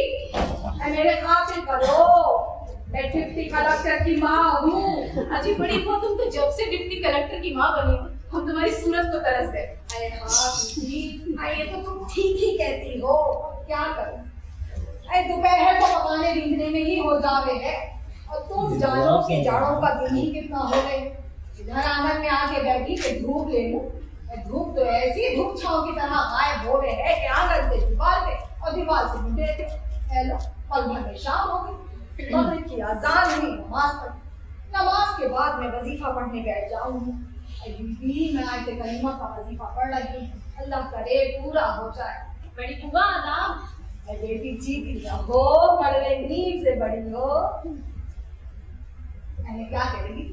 मेरे खातिर करो, मैं डिप्टी कलेक्टर की माँ हूँ। अजी बड़ी बुआ, तुम तो जब से डिप्टी कलेक्टर की माँ बनी हो हम तुम्हारी सूरत को तरस गए। अरे हाँ दीदी, ये तो तुम ठीक ही कहती हो, क्या करूं। अरे दोपहर को पकाने रींधने में ही हो जावे है और तुम जानो कि जाड़ों का दिन ही कितना हो गए। इधर आंगन में आके बैठी कि धूप ले लूं, धूप तो ऐसी धूप छांव की तरह गायब हो गए है कि आंगन से दीवार पे और दीवार से मुंडे थे। हेलो, पल भर में शाम हो गई, मगरिब की अजान हुई, नमाज पढ़ी। नमाज के बाद मैं वजीफा पढ़ने बैठ जाऊंगी। अभी मैं आयत करीमा का वजीफा पढ़ रही हूँ, अल्लाह करे पूरा हो जाए। बड़ी बुआ आदाब। बेटी जीती रहो, बड़े नींद से बड़ी हो। मैंने क्या करेगी?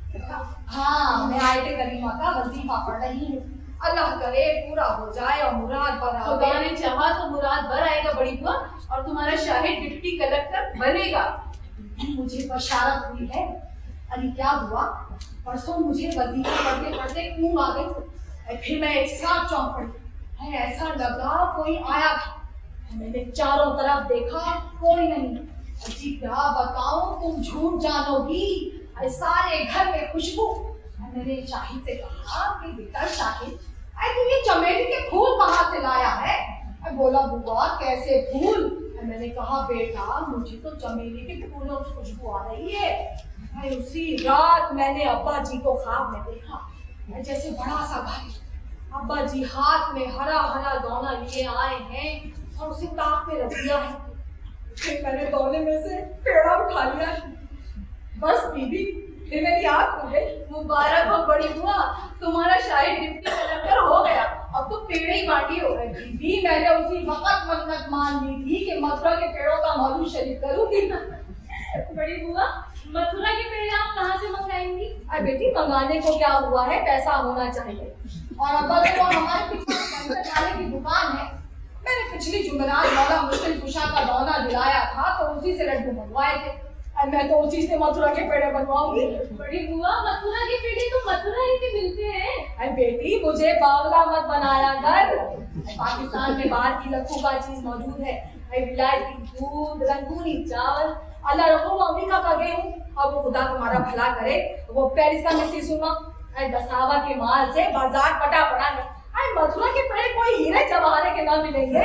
हाँ, मैं आयत करीमा का वजीफा पढ़ रही हूँ, अल्लाह करे पूरा हो जाए और मुराद भर आए। खुदा ने चाहा तो मुराद भर आएगा बड़ी बुआ, और तुम्हारा शाहिद डिप्टी कलेक्टर बनेगा। मुझे बशारत हुई है। अरे क्या हुआ, परसों मुझे वजीफा पढ़ते पढ़ते ऊँग आ गई, फिर मैं एक साथ चौंक पड़ी। ऐसा लगा कोई आया था, मैंने चारों तरफ देखा कोई नहीं। अजी क्या बताऊं, तुम झूठ जानोगी, सारे घर में खुशबू। मैंने शाहिद से कहा कि बेटा शाहिद, तू ये चमेली के फूल कहाँ से लाया है? बोला बुआ कैसे फूल? मैंने कहा बेटा मुझे तो चमेली के फूलों की खुशबू आ रही है। उसी रात मैंने अब्बा जी को ख्वाब में देखा, जैसे बड़ा सा घर, अब्बा जी हाथ में हरा हरा दौना लिए आए हैं और उसे ताक पे रख दिया है। फिर मैंने दौने में से पेड़ा उठा लिया। बस बीबी, फिर मेरी आँख खुल गई। मुबारक हो बड़ी बुआ, तुम्हारा शाहिद डिप्टी कलेक्टर हो गया, अब तो पेड़ ही बाटी हो गए। बीबी मैंने उसी वक्त मन्नत मान ली थी कि मथुरा के पेड़ों का मौलूद शरीफ करूंगी। बड़ी बुआ, मथुरा के पेड़ आप कहाँ से मंगाएंगी? अरे बेटी, मंगाने को क्या हुआ है, पैसा होना चाहिए। और अब्बा देखो हमारे पीछे की दुकान है, मैंने पिछली जुमेरात वाला मुश्किल कुशा का दौना दिलाया था तो उसी से लड्डू मंगवाए थे। मैं तो उसी से मथुरा के पेड़े बनवाऊंगी। बड़ी बुआ, मथुरा के पेड़े तो मथुरा ही के मिलते हैं। अरे बेटी, मुझे बावला मत बनाया कर। पाकिस्तान में बाहर की लखूबा चीज मौजूद है, विलायती दूध, रंगूनी चावल। अल्लाह रखो अमेरिका का गई हूँ, अब वो खुदा तुम्हारा भला करे, वो पेरिस का मिस्सी सुना दसावा के माल से बाजार पटा पड़ा है। अरे मथुरा के पेड़ कोई हीरे जवाहरे के ना मिलेंगे।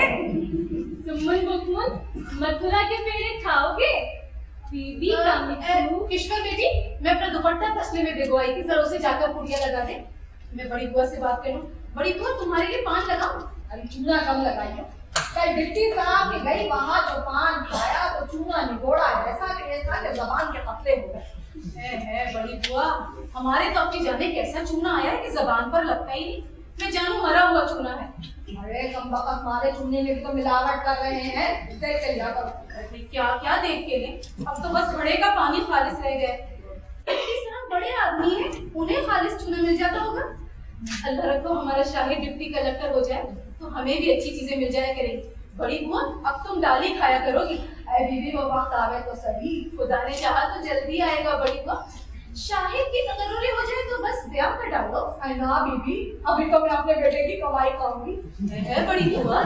सुमन बुकमुन, मथुरा के पेड़े खाओगे? बीबी का मिठू। किश्वर बेटी, मैं अपना दुपट्टा तसले में भिगोई थी, जरा उसे जाकर पुड़िया लगा दे। मैं बड़ी बुआ से बात करूं। बड़ी बुआ, तुम्हारे लिए पान लगाऊं? अरे चूना कम लगाइयो। कल डिप्टी साहब की गई वहां जो पान खाया तो चूना निगोड़ा ऐसा कि ऐसा कि जबान के पतले हो गए। है है बड़ी बुआ, हमारे तो अपनी जाने कैसा चूना आया है कि जबान पर लगता ही नहीं। मैं जानू मरा हुआ चूना है। अरे कम बकत मारे चूने में भी तो मिलावट कर रहे हैं, देख के लिया करो। क्या क्या देख के लें, अब तो बस घड़े का पानी खालिस रह गए। इस तरह बड़े आदमी हैं, उन्हें खालिस चूना मिल जाता होगा। अल्लाह रखो हमारा शाहिद डिप्टी कलेक्टर हो जाए तो हमें भी अच्छी चीजें मिल जाया करेंगी। बड़ी बुआ अब तुम दाल ही खाया करोगी। अरे बीबी वो वक्त आवे तो सही, खुदा ने चाहा तो जल्दी आएगा। बड़ी बुआ शाहिद की तकर्री हो जाए तो बस ब्याह कर डालो। अरे ना बीबी, अभी तो मैं अपने बेटे की कमाई खाऊंगी। है बड़ी बुआ,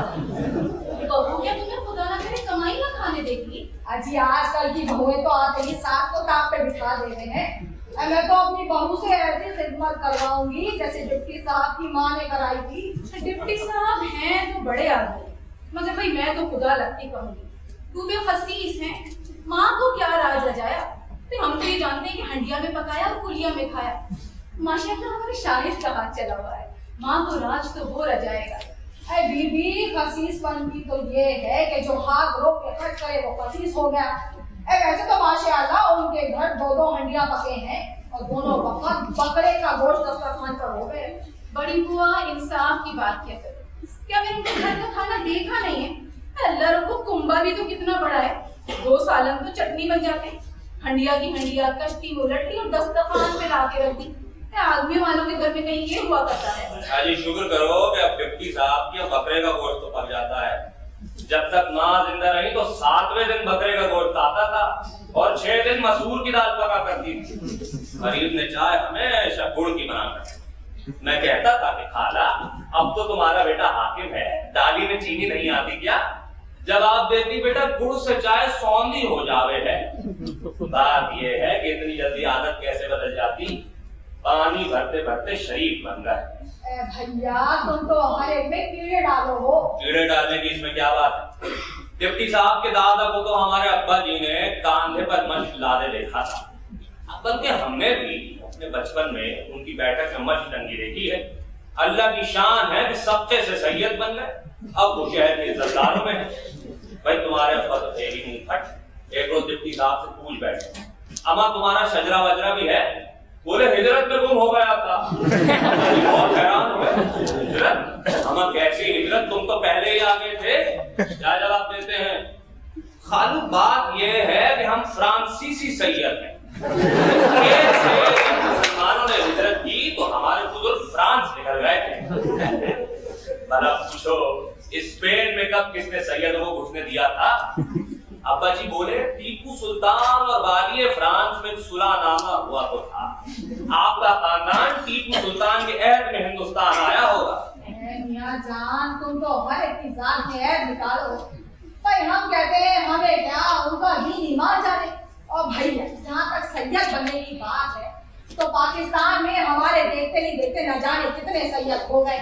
बहू क्या तुम्हें खुदा ना करे कमाई ना खाने देगी? अजी आजकल की बहुएं तो आते ही सास को ताक पे बिठा देते हैं। मैं तो अपनी बहू से ऐसी खिदमत करवाऊंगी जैसे डिप्टी साहब की माँ ने कराई थी। डिप्टी साहब हैं तो बड़े आदमी, मगर भाई मैं तो खुदा लगती कहूंगी। तू भी खसीस है, माँ को क्या राज रजाया? तो हम तो ये जानते हैं कि हंडिया में पकाया और कुलिया में खाया। माशाअल्लाह हमारे शाहिद का हाथ चला हुआ है, माँ को राज तो वो रजाएगा। अरे बीबी खसीसपन की तो ये है कि जो हाथ रोक के खर्च करे वो खसीस हो गया। वैसे तो माशाअल्लाह उनके घर दो दो हंडिया पके हैं और दोनों वक्त बकरे का गोश्त दस्तरखान पर हो गए। बड़ी बुआ इंसाफ की बात क्या करो, क्या मैंने उनके घर का खाना देखा नहीं है? अल्लाह रखो कुंबा भी तो कितना बड़ा है, दो सालन तो चटनी बन जाते। हंडिया की हंडिया कश्ती में उलट ली और दस्तरखान पे ला के रख दी। आदमी वालों के घर में कहीं ये हुआ करता है? हाजी शुक्र करो कि अब डिप्टी साहब के बकरे का गोश्त तो पक जाता है। जब तक माँ जिंदा रही तो सातवें दिन बकरे का गोश्त आता था और छह दिन मसूर की दाल पका करती थी। गरीब ने चाय हमेशा गुड़ की बनाकर। मैं कहता था कि खाला अब तो तुम्हारा बेटा हाकिम है, दाली में चीनी नहीं आती क्या? जब आप देती बेटा गुड़ से चाय सौंधी हो जावे है। बात यह है कि इतनी जल्दी आदत कैसे बदल जाती? पानी भरते भरते शरीफ बन गए। भैया तुम तो हमारे में कीड़े डालो हो। कीड़े डालने की इसमें क्या बात है? डिप्टी साहब के दादा को तो हमारे अब्बा जी ने कांधे पर मश्क लादे देखा था। बल्कि हमने भी अपने बचपन में उनकी बैठक में मश्क टंगी देखी है। अल्लाह की शान है कि सबसे से सैयद बन गए, अब वो शहर के इज्जतदारों में है। भाई तुम्हारे अब्बा तो थे ही नहीं फट। एक रोज डिप्टी साहब से पूछ बैठे, अम्मा तुम्हारा शजरा वजरा भी है? बोले हिजरत में गुम हो गया था। बहुत हैरान हुए, हिजरत? हम कैसी हिजरत, तुम तो पहले ही आ गए थे। क्या जवाब देते हैं? खालू बात यह है कि हम फ्रांसीसी सैयद हैं। मुसलमानों ने हिजरत की तो हमारे बुजुर्ग फ्रांस निकल गए थे। भला पूछो स्पेन में कब किसने सैयदों को घुसने दिया था? अब्बा जी बोले टीपू सुल्तान और वालिय फ्रांस में सुलहनामा हुआ तो था। आपका खानदान टीपू सुल्तान के ऐद में हिंदुस्तान आया होगा। मियां जान तुम तो हर एक जान के ऐद निकालो। भाई हम कहते हैं हमें क्या, उनका ही ईमान जाने। और भैया जहाँ तक सैयद बनने की बात है तो पाकिस्तान में हमारे देखते ही देखते न जाने कितने सैयद हो गए।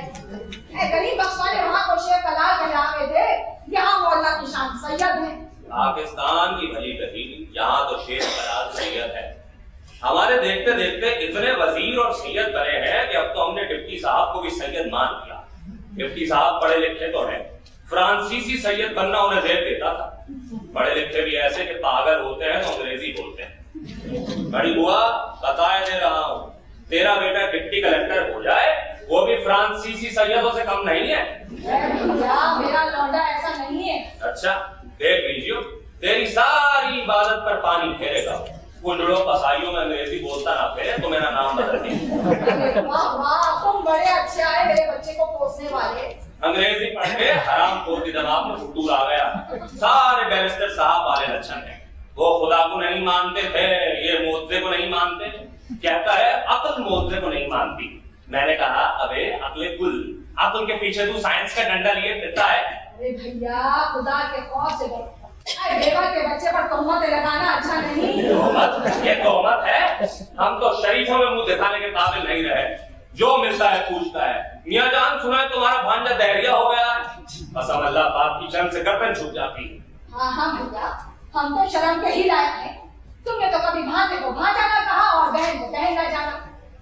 गरीब बख्श वाले वहाँ को शेख कलाल के जाते थे, यहाँ मोहल्ला की शान सैयद है। पाकिस्तान की भली कही, यहाँ तो शेख कलाल सैयद है। हमारे देखते देखते इतने वजीर और सैयद बने हैं कि अब तो हमने डिप्टी साहब को भी सैयद मान लिया। डिप्टी साहब पढ़े लिखे तो हैं, फ्रांसीसी सैयद बनना उन्हें देख देता था। पढ़े लिखे भी ऐसे कि पागल होते हैं तो अंग्रेजी बोलते हैं। बड़ी बुआ बताए दे रहा हूँ, तेरा बेटा डिप्टी कलेक्टर हो जाए वो भी फ्रांसीसी सैयदों से कम नहीं है। भैया मेरा लौंडा ऐसा नहीं है। अच्छा देख लीजिए, तेरी सारी इबादत पर पानी फेरेगा। कुंडलों पसाइयों में अंग्रेजी बोलता ना फिरे तो मेरा नाम बदल दे। वाह वाह तुम बड़े अच्छे आए मेरे बच्चे को पोसने वाले। अंग्रेजी पढ़ के हराम खोर के दिमाग में फुटूर आ गया। सारे बैरिस्टर साहब वाले लक्षण हैं। वो खुदा को नहीं मानते थे, ये मोज़े को नहीं मानते। कहता है अक्ल मोज़े को नहीं मानती। मैंने कहा अबे अक्ले कुल, अक्ल के पीछे तू साइंस का डंडा लिए फिरता है। अरे भैया खुदा के खौफ से डरो। बेवा के बच्चे पर तोहमत लगाना अच्छा नहीं। तोहमत? ये तोहमत है? हम तो शरीफों में मुंह दिखाने के काबिल नहीं रहे। जो मिलता है पूछता है। मियां जान सुना है तुम्हारा भांजा दहरिया हो गया है? कसम अल्लाह पाक की शर्म से गर्दन झुक जाती है। हाँ हाँ भैया हम तो शर्म के ही लायक हैं। तुमने तो कभी भांजे को भांजा ना कहा और बहन को बहन ना जाना।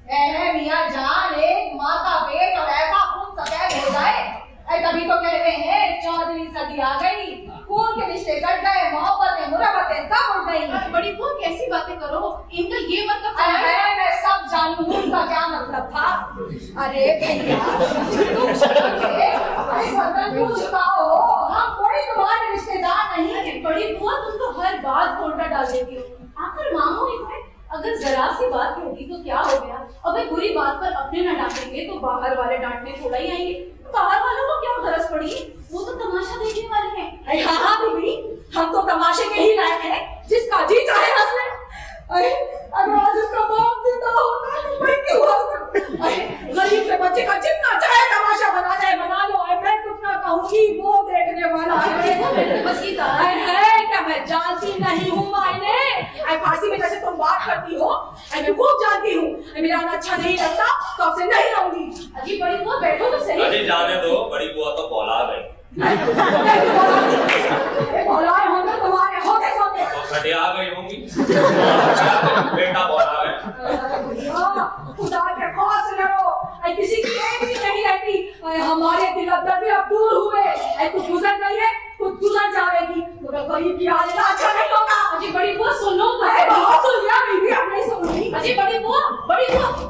ऐ मियां जान एक माँ का पेट और ऐसा खून सफेद हो जाए, कभी तो कह रहे हैं चौदहवीं सदी आ गई, खून के रिश्ते कट गए, मोहब्बतें मुरब्बतें सब उड़ गई। बड़ी बुआ कैसी बातें करो, इनका ये मतलब है मैं सब जानू उनका क्या मतलब था। अरे भैया तुम शर्म से अरे बर्तन पूछता हो, हम कोई तुम्हारे रिश्तेदार नहीं है। बड़ी बुआ तुम तो हर बात को उल्टा डाल देती हो। आखिर मामू ही है, अगर जरा सी बात होगी तो क्या हो गया? अबे बुरी बात पर अपने अपने न डांटेंगे तो बाहर वाले डांटने थोड़ा ही आएंगे। बाहर वालों को क्या गरज पड़ी, वो तो तमाशा देखने वाले हैं। हाँ हाँ बीबी, हम तो तमाशे के ही लायक हैं, जिसका जी चाहे हंस ले। अगर आज उसका बाप जिंदा होता तो मैं क्यों हंसता? गरीब के बच्चे का जितना चाहे तमाशा बना जाए बना लो, मैं कुछ ना कहूंगी, वो देखने वाला है। बस ये था है क्या मैं जानती नहीं हूँ मायने? आई फांसी में जैसे तुम बात करती हो, मैं खूब जानती हूँ। मेरा अच्छा नहीं लगता तो आपसे नहीं रहूंगी। अजी बड़ी बुआ बैठो तो सही। अजी जाने दो, बड़ी बुआ तो बौला गई। औलाद होंगे तुम्हारे होते सोते तो सटिया गई होंगी। बेटा बौला है। खुदा के खौफ से डरो, किसी की एक भी नहीं रहती। हमारे दिल दर्द अब दूर हुए, कुछ गुजर गई है, कुछ गुजर जाएगी, मगर गरीब की हालत अच्छा नहीं होगा। अजी बड़ी बुआ सुनो, बहुत सुन लिया, बीबी अब नहीं सुन रही। अजी बड़ी बुआ, बड़ी बुआ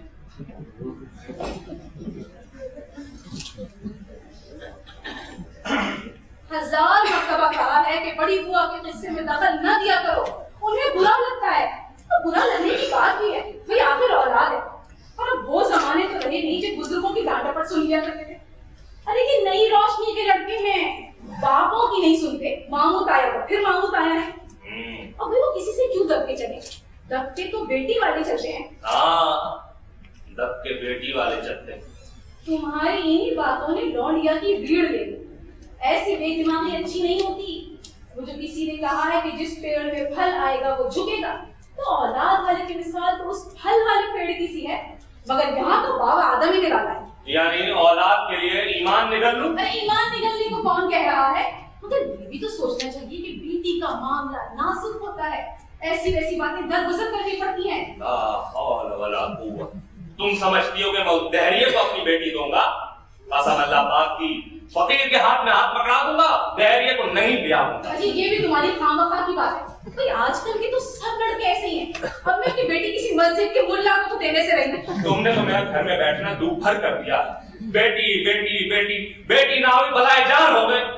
हजार मर्तबा कहा है कि बड़ी बुआ के किस्से में दखल न दिया करो, उन्हें बुरा लगता है। तो बुरा लगने की बात भी है, भाई आखिर औलाद है। और अब वो जमाने तो रहे नहीं जब बुजुर्गों की डांट पर सुन लिया करते थे। अरे ये नई रोशनी के लड़के हैं, बापों की नहीं सुनते। मामूत आया तो फिर मामूत आया है। और भाई वो किसी से क्यों दबके चले? दबके तो बेटी वाले चलते हैं। हाँ, दबके बेटी वाले चलते हैं। तुम्हारी इन्हीं बातों ने लौंडिया की भीड़ ले ली। ऐसी बेदिमागी अच्छी नहीं होती। वो जो किसी ने कहा है कि जिस पेड़ में फल आएगा वो झुकेगा, तो औलाद वाले की मिसाल तो उस फल वाले पेड़ की सी है। मगर यहाँ तो बाबा आदम ही निकाला है। यानी औलाद के लिए ईमान निकल लूं? अरे ईमान निकलने को कौन कह रहा है? मगर ये भी तो सोचना चाहिए कि बेटी का मामला नाजुक होता है। ऐसी वैसी बातें दरगुजर करनी पड़ती हैं। ला हौल वला कुव्वत। तुम समझती हो कि मैं उस दहरिये को अपनी बेटी दूंगा? कसम अल्लाह पाक की, फकीर के हाथ में हाथ पकड़ा दूंगा, दहरिये को नहीं ब्याहूंगा। अजी ये भी तुम्हारी खामखा की बात है। भाई आजकल के तो सब लड़के ऐसे ही हैं। अब मैं अपनी बेटी किसी मस्जिद के मुल्ला को तो देने से रही। तुमने तो मेरा घर में बैठना दूभर कर दिया। बेटी बेटी बेटी बेटी ना हुई बलाए जान हो गए।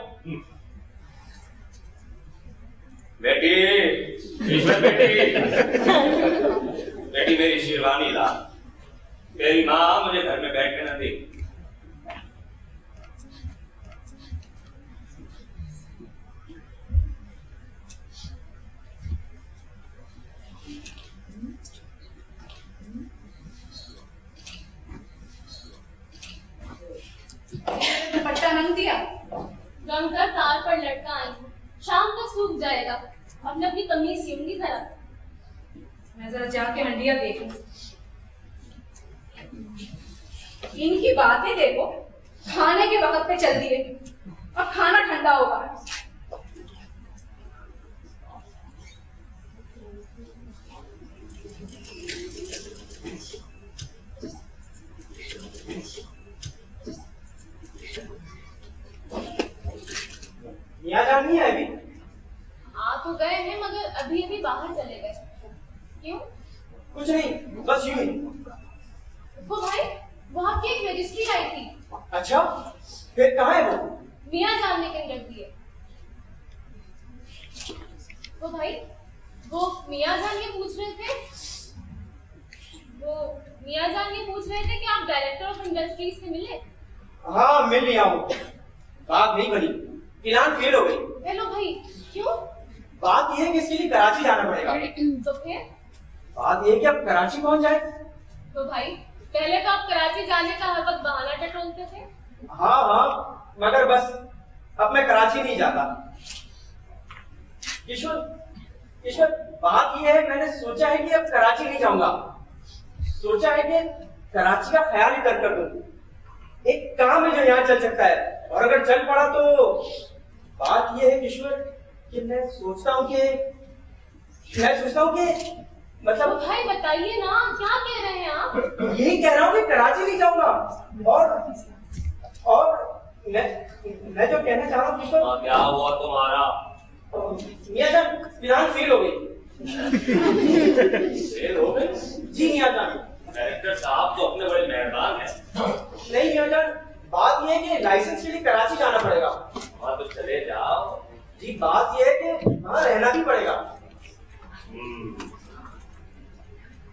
बेटी बेटी बेटी मेरी शेरवानी ला। तेरी माँ मुझे घर में बैठने न दी। दुपट्टा रंग दिया, रंग कर तार पर लटका आई हूँ, शाम तक सूख जाएगा। अपने अपनी कमीज सीऊंगी जरा। मैं जरा जाके हंडिया देखूं। इनकी बातें देखो, खाने के वक्त पे चल दिए, अब खाना ठंडा होगा। यहाँ जान नहीं है अभी? आ तो गए हैं मगर अभी अभी बाहर चले गए। क्यों? कुछ नहीं, बस यूं ही। वो भाई वहाँ की एक रजिस्ट्री आई थी। अच्छा, फिर कहाँ है वो? मियाँ जान ने कहीं रख दिए। वो भाई वो मियाँ जान ये पूछ रहे थे वो मियाँ जान ये पूछ रहे थे कि आप डायरेक्टर ऑफ इंडस्ट्रीज से मिले? हाँ मिल लिया हूँ। बात नहीं बनी, फिलहाल फेल हो गई। हेलो भाई, क्यों? बात यह है कि इसके लिए कराची जाना पड़ेगा। तो फिर? बात यह है कि अब कराची पहुंच जाए। तो भाई पहले तो आप कराची जाने का हर वक्त बहाना टटोलते थे। हाँ हाँ, मगर बस अब मैं कराची नहीं जाता। ईश्वर ईश्वर बात यह है, मैंने सोचा है कि अब कराची नहीं जाऊंगा। सोचा है कि कराची का ख्याल ही कर कर दूं। एक काम है जो यहाँ चल सकता है, और अगर चल पड़ा तो बात यह है ईश्वर कि मैं सोचता हूँ कि मैं सोचता हूँ कि मतलब तो भाई बताइए ना, क्या कह रहे हैं आप? यही कह रहा हूँ कि कराची नहीं जाऊंगा। और और मैं मैं जो कहना चाह रहा हूँ ईश्वर। हाँ, क्या हुआ तुम्हारा? मियाँ जान फिलहाल फेल हो गई। फेल हो गए? जी मियाँ जान। डायरेक्टर साहब तो अपने बड़े मेहरबान हैं। नहीं मियाँ जान, बात यह है कि लाइसेंस के लिए कराची जाना पड़ेगा। हाँ तो चले जाओ। जी बात यह है कि वहाँ रहना भी पड़ेगा।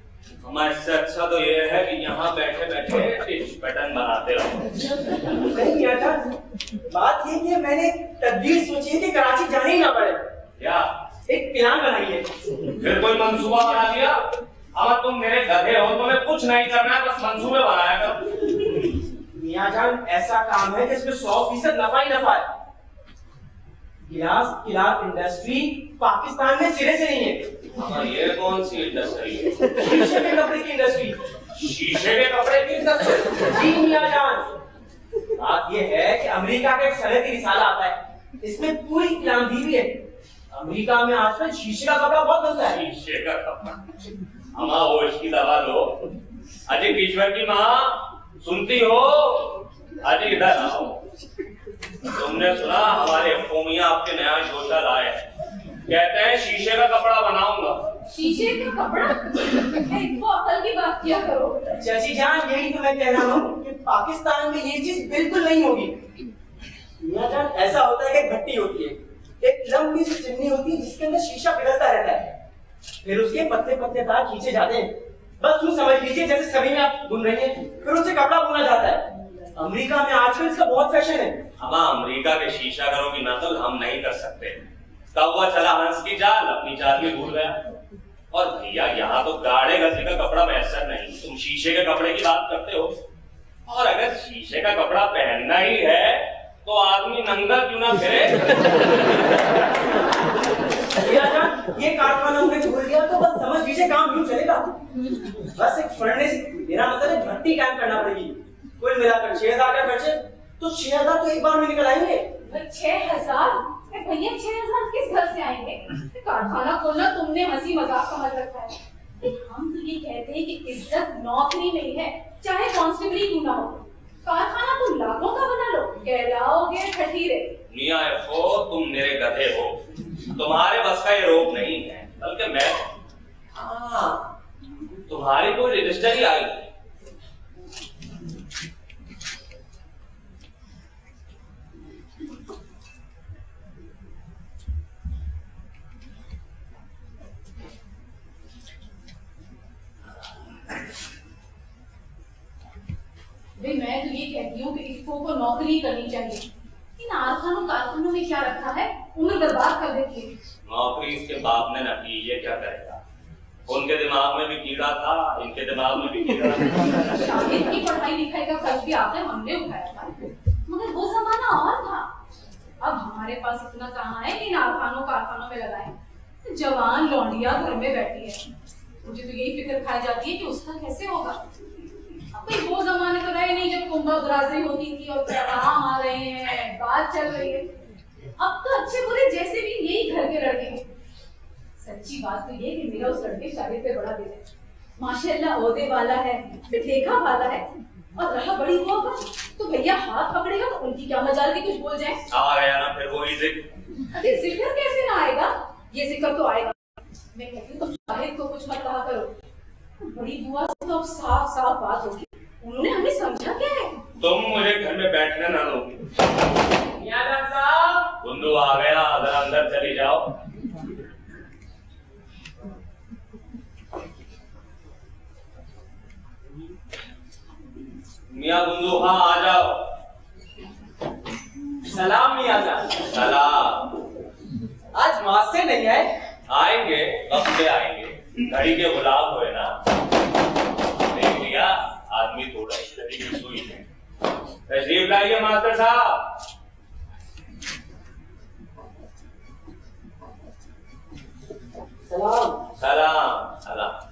हमारे इससे अच्छा तो ये है कि यहाँ बैठे बैठे टिच पैटर्न बनाते रहो। नहीं मियां जान, बात ये कि मैंने तदबीर सोची है कि कराची जाने ही ना पड़े। क्या? एक प्लान बनाई है। फिर कोई मंसूबा बना लिया? अब तुम मेरे गधे हो, तुम्हें कुछ नहीं करना है, बस मंसूबे बनाया करो। मियां जान, ऐसा काम है जिसमें सौ फीसद नफा ही नफा है। गिलास गिलास इंडस्ट्री पाकिस्तान में सिरे से नहीं है। हाँ, ये कौन सी इंडस्ट्री है? शीशे के कपड़े की इंडस्ट्री। शीशे के कपड़े की इंडस्ट्री? जी मियां जान, बात ये है कि अमेरिका का एक सनदी रिसाला आता है, इसमें पूरी इल्जाम दी हुई है। अमेरिका में आजकल शीशे का कपड़ा बहुत बनता है। शीशे का कपड़ा? अम्मा होश की दवा लो। अजय ईश्वर की माँ सुनती हो? अजय इधर आओ। तुमने सुना हमारे फोमिया आपके नया शोशा लाए हैं, कहते हैं शीशे का कपड़ा बनाऊंगा। शीशे का कपड़ा? इसको अकल की बात किया करो। चाची जान, यही तो मैं कह रहा हूँ कि पाकिस्तान में ये चीज बिल्कुल नहीं होगी। मियां जान, ऐसा होता है कि एक भट्टी होती है, एक लंबी सी चिमनी होती है जिसके अंदर शीशा पिघलता रहता है, फिर उसके पत्ते पत्ते तार खींचे जाते हैं। बस यूं समझ लीजिए जैसे सभी में आप बुन रही हैं, फिर उससे कपड़ा बुना जाता है। अमेरिका में आजकल इसका बहुत फैशन है। हम अमेरिका के शीशा घरों की नकल हम नहीं कर सकते। कौवा चला हंस की चाल, अपनी चाल में भूल गया। और भैया यहाँ तो गाढ़े गजे का कपड़ा मैसर नहीं, तुम शीशे के कपड़े की बात करते हो। और अगर शीशे का कपड़ा पहनना ही है तो आदमी नंगा क्यों ना फिरे? ये कारखाना हमने खोल दिया तो बस समझ लीजिए काम यूं चलेगा। बस एक फर्नेस, मेरा मतलब है भट्टी कायम करना पड़ेगी। कुल मिलाकर छह हजार का खर्चे, तो छह हजार तो एक बार में निकल आएंगे। छह हजार? भैया छह हजार किस घर से आएंगे? कारखाना खोलना तुमने हंसी मजाक समझ रखा है। हम तो ये कहते हैं कि इज्जत नौकरी नहीं है, चाहे कांस्टेबल क्यों ना हो। कारखाना तुम लाखों का बना लो, कहलाओगे ठठीरे। मियां एफो, तुम मेरे गधे हो, तुम्हारे बस का ये रोग नहीं है। बल्कि मैं, हाँ, तुम्हारी कोई रजिस्टर ही आई। भाई मैं तो ये कहती हूँ कि इसको को नौकरी करनी चाहिए। इन आरखानों कारखानों में क्या रखा है, उम्र बर्बाद कर देती है। नौकरी इसके बाप ने न की, ये क्या करेगा? उनके दिमाग में भी कीड़ा था, इनके दिमाग में भी कीड़ा था। शाहिद की पढ़ाई लिखाई का खर्च भी आपने हमने उठाया था, मगर वो जमाना और था। अब हमारे पास इतना कहाँ है कि इन आरखानों कारखानों में लगाए। जवान लौंडिया घर में बैठी है, मुझे तो यही फिक्र खाई जाती है कि उसका कैसे होगा। अब भाई वो जमाने तो रहे नहीं जब कुंभा बरादरी होती थी और पैगाम आ रहे हैं, बात चल रही है। अब तो अच्छे बुरे जैसे भी यही घर के लड़के हैं। सच्ची बात तो ये कि मेरा उस लड़के शादी पे बड़ा दिल है, माशाल्लाह ओहदे वाला है, ठेका वाला है। और रहा बड़ी हुआ पर तो भैया हाथ पकड़ेगा तो उनकी क्या मजाल की कुछ बोल जाए। आ गया ना फिर वही जिक्र। अरे जिक्र कैसे ना आएगा, ये जिक्र तो आएगा। मैं कहती हूँ तुम शाहिद को कुछ मत कहा करो, बड़ी बुआ से तो अब साफ साफ बात होगी। उन्होंने हमें समझा क्या है। तुम मुझे घर में बैठने ना दोगे। बुंदू आ गया, अगर अंदर चली जाओ। मियां बुंदू, हाँ आ जाओ। सलाम मियां जान। सलाम। आज मास्टर नहीं आए? आएंगे, कब से आएंगे? घड़ी के गुलाब हुए ना। देख लिया, आदमी थोड़ा घड़ी की सुई है। तशरीफ लाइए मास्टर साहब। सलाम। सलाम सलाम।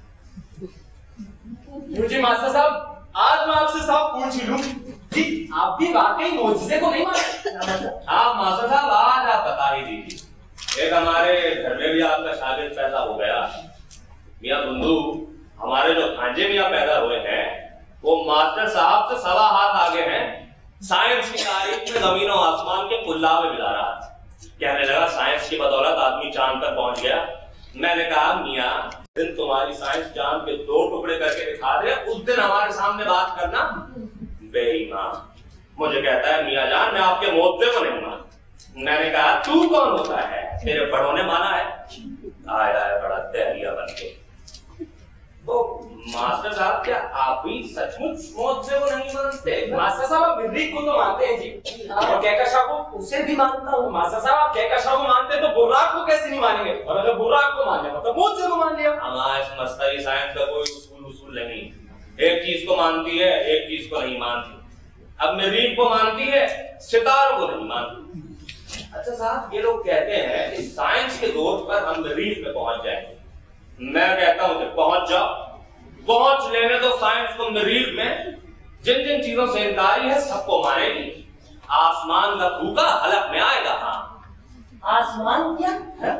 जी मास्टर साहब, आज मैं आपसे साफ पूछ लूं जी, आप भी वाकई मौजूदे को नहीं मानते? हाँ मास्टर साहब, आज आप बता ही दीजिए। एक हमारे घर में भी आपका शागिर्द पैदा हो गया। मियां बुंदू, हमारे जो भांजे मियां पैदा हुए हैं वो मास्टर साहब से सवा हाथ आगे हैं। साइंस की तारीफ में जमीन और आसमान के पुल्लावे मिला रहा था। कहने लगा साइंस की बदौलत आदमी चांद तक पहुंच गया। मैंने कहा मियां, दिन तुम्हारी साइंस चांद के दो टुकड़े करके दिखा दे, उस दिन हमारे सामने बात करना। बेईमान मुझे कहता है मियां जान, मैं आपके मुआवजे को नहीं मानता। मैंने कहा तू कौन होता है, तेरे बड़ों ने माना है। आया है बड़ा तहरिया बन के। तो मास्टर साहब क्या आप ही सचमुच मौत से वो नहीं मानते? मास्टर साहब आप मरीख को तो मानते हैं जी, और कहकशां को उसे भी मानता हूँ। मास्टर साहब आप कहकशां को मानते हैं तो बुर्राक को कैसे नहीं मानेंगे? और अगर बुर्राक को मान लिया तो मौत से को मान लिया। हमारे मस्तरी साइंस का कोई उसूल उसूल नहीं, एक चीज को मानती है एक चीज को नहीं मानती। अब मरीख को मानती है, सितारों को नहीं मानती। अच्छा साहब, ये लोग कहते हैं कि साइंस के जोर पर हम मरीख में पहुंच जाएंगे। मैं कहता हूं कि पहुंच जाओ, पहुंच लेने तो साइंस को मरीख में। जिन जिन चीजों से इनकारी है सबको मानेगी। आसमान का फूका हलक में आएगा। हाँ, आसमान क्या है?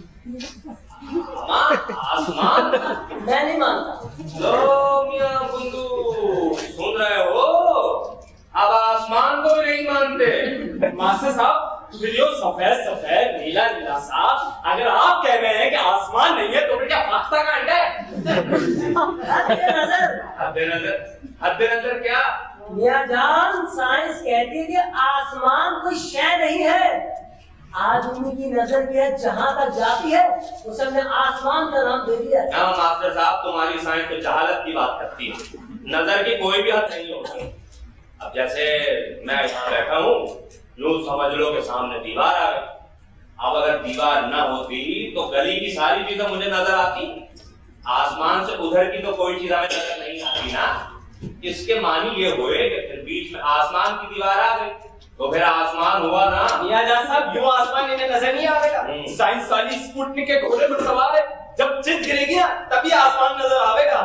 आसमान मैं नहीं मानता। लो मियां बुंदू, सुन रहे हो? अब आसमान को भी नहीं मानते। मास्टर साहब जो सफेद सफेद नीला नीला साफ, अगर आप कह रहे हैं कि आसमान नहीं है तो फिर क्या फाख्ता का अंडा है? हद्दे नजर हद्दे नजर हद्दे नजर क्या? मियां जान, साइंस कहती है कि आसमान कोई शय नहीं है। आदमी की नजर की है जहां तक जाती है उसे हमने आसमान का नाम दे दिया। हाँ मास्टर साहब, तुम्हारी साइंस तो जहालत की बात करती है। नजर की कोई भी हद नहीं होती। अब जैसे मैं यहाँ बैठा हूँ, यूं समझ लो कि सामने दीवार आ गई। अब अगर दीवार न होती तो गली की सारी चीजें मुझे नजर आती। आसमान से उधर की तो कोई चीज हमें नजर नहीं आती ना। इसके मानी ये हुए कि फिर बीच में आसमान की दीवार आ गई तो फिर आसमान हुआ ना। मियां जान साहब, यूं आसमान इन्हें नजर नहीं आवेगा। साइंस वाली स्पुतनिक के घोड़े पर सवार है, जब चित गिरेगी ना तभी आसमान नजर आवेगा।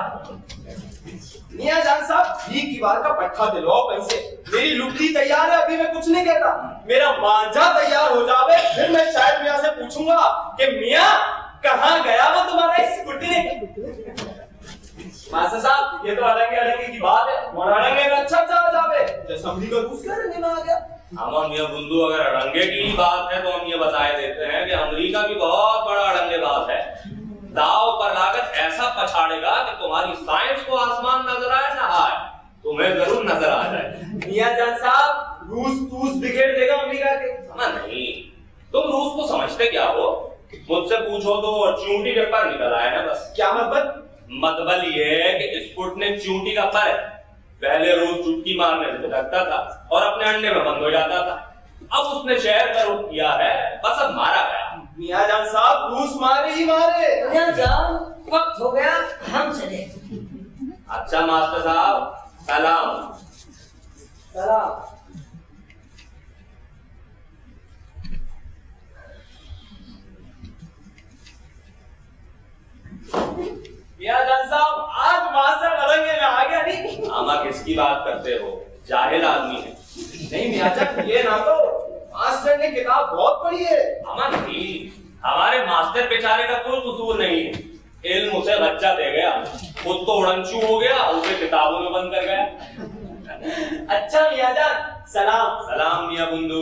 मियां जान साहब, ये की बात का पट्टा दिलवाओ कहीं से। मेरी लुगदी तैयार है, अभी मैं कुछ नहीं कहता। मेरा मांझा तैयार हो जावे, फिर मैं शायद मियां से पूछूंगा कि मियां कहाँ गया वो तुम्हारा स्पुतनिक? मास्टर साहब, ये तो अड़ंगे अड़ंगे की बात है। और अड़ंगे में अच्छा अच्छा जावे, जैसे समझी का दूसरा अड़ंगे में आ गया। हम मियां बुंदू, अगर अड़ंगे की बात है तो हम ये बताए देते हैं कि अमेरिका की बहुत बड़ा अड़ंगे बात है। दाव पर लागत ऐसा पछाड़ेगा कि तुम्हारी साइंस को आसमान नजर आए ना आए, तुम्हें जरूर नजर आ जाए। मियां जान साहब, रूस तूस बिखेर देगा अमेरिका के। ना नहीं, तुम रूस को समझते क्या हो? मुझसे पूछो तो चूंटी के पर निकल आए ना बस। क्या मतलब? मतलब ये है कि स्पुतनिक चूंटी का पर है। पहले रूस चुटकी मारने से भटकता था और अपने अंडे में बंद हो जाता था। अब उसने शहर का रुख किया है, बस अब मारा गया। मियां जान साहब, रूस मारे ही मारे। मियां जान, वक्त हो गया, हम चले। अच्छा मास्टर साहब, सलाम। सलाम। मियां जान साहब, आज मास्टर अड़ंगे में आ गया नहीं? आमा किसकी बात करते हो? जाहिल आदमी है। नहीं मियां जान, ये ना तो मास्टर ने किताब बहुत पढ़ी है। आमा नहीं, हमारे मास्टर बेचारे का कोई कसूर नहीं है। इल्म उसे बच्चा दे गया, खुद तो उड़नचू हो गया, उसे किताबों में बंद कर गया। अच्छा मियां जान, सलाम। सलाम मियां बुंदू।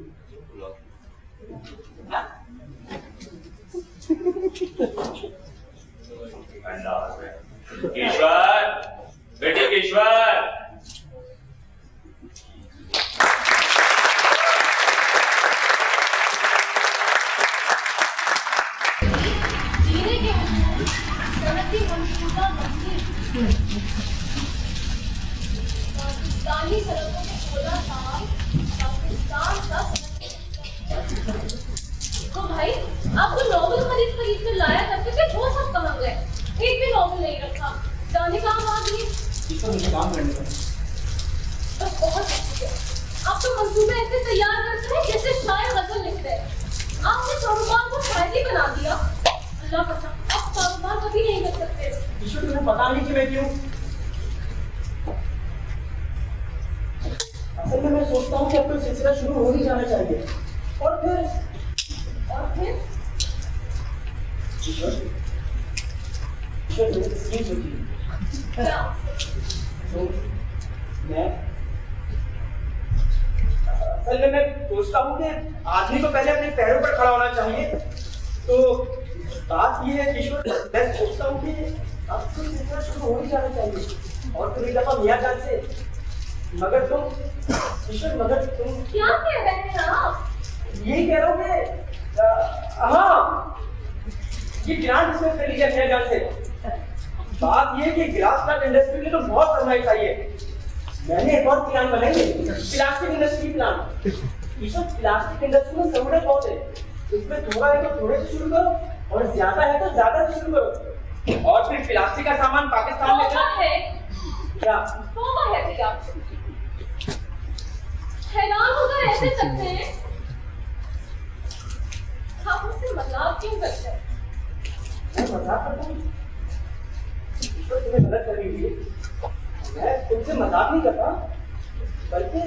ईश्वर, बेटे ईश्वर। जीने के सनदी मंसूबा मंजिल पाकिस्तानी सड़कों में खोला काम पाकिस्तान का। तो भाई, आपको नॉवल खरीद खरीद कर लाया करते थे, वो सब कहाँ गए? एक भी नॉवल नहीं रखा, जाने कहाँ आ गई? इसको मुझे काम करने का। बस बहुत अच्छे है। आप तो मंसूबे ऐसे तैयार करते हैं जैसे शायर गजल लिखते हैं। आपने कारोबार को शायरी बना दिया। अल्लाह कसम, आप कारोबार कभी नहीं कर सकते। ईश्वर, तुम्हें पता नहीं कि मैं क्यों? असल में मैं सोचता हूँ कि अब तो सिलसिला शुरू हो ही जाना चाहिए। और फिर और फिर ईश्वर, ईश्वर मेरे स्कीम सोचिए। क्या? तो मैं असल में मैं सोचता हूँ कि आदमी को पहले अपने पैरों पर खड़ा होना चाहिए। तो बात ये है ईश्वर, मैं सोचता हूँ कि अब तो सिलसिला शुरू हो ही जाना चाहिए। और फिर एक दफा मियां जान से, मगर तुम ईश्वर, मगर तुम क्या कह रहे हैं आप? यही कह रहा हूँ कि हाँ, ये ग्रांट इसमें कर लीजिए मियां जान से। बात ये कि ग्लास प्लांट इंडस्ट्री के लिए तो बहुत सरमाई चाहिए। मैंने एक और प्लान बनाई है, plastic industry plan. Plastic industry में समुदाय बहुत है, इसमें थोड़ा है तो थोड़े से शुरू करो और ज्यादा है तो ज्यादा से शुरू करो, और फिर प्लास्टिक का सामान पाकिस्तान में है क्या तौबा है भैया, हैरान होकर ऐसे करते हैं। आप मुझसे मजाक क्यों करते हैं? मैं मजाक करता हूँ? तो तुम्हें गलत कर रही है। मैं तुमसे मजाक नहीं करता, बल्कि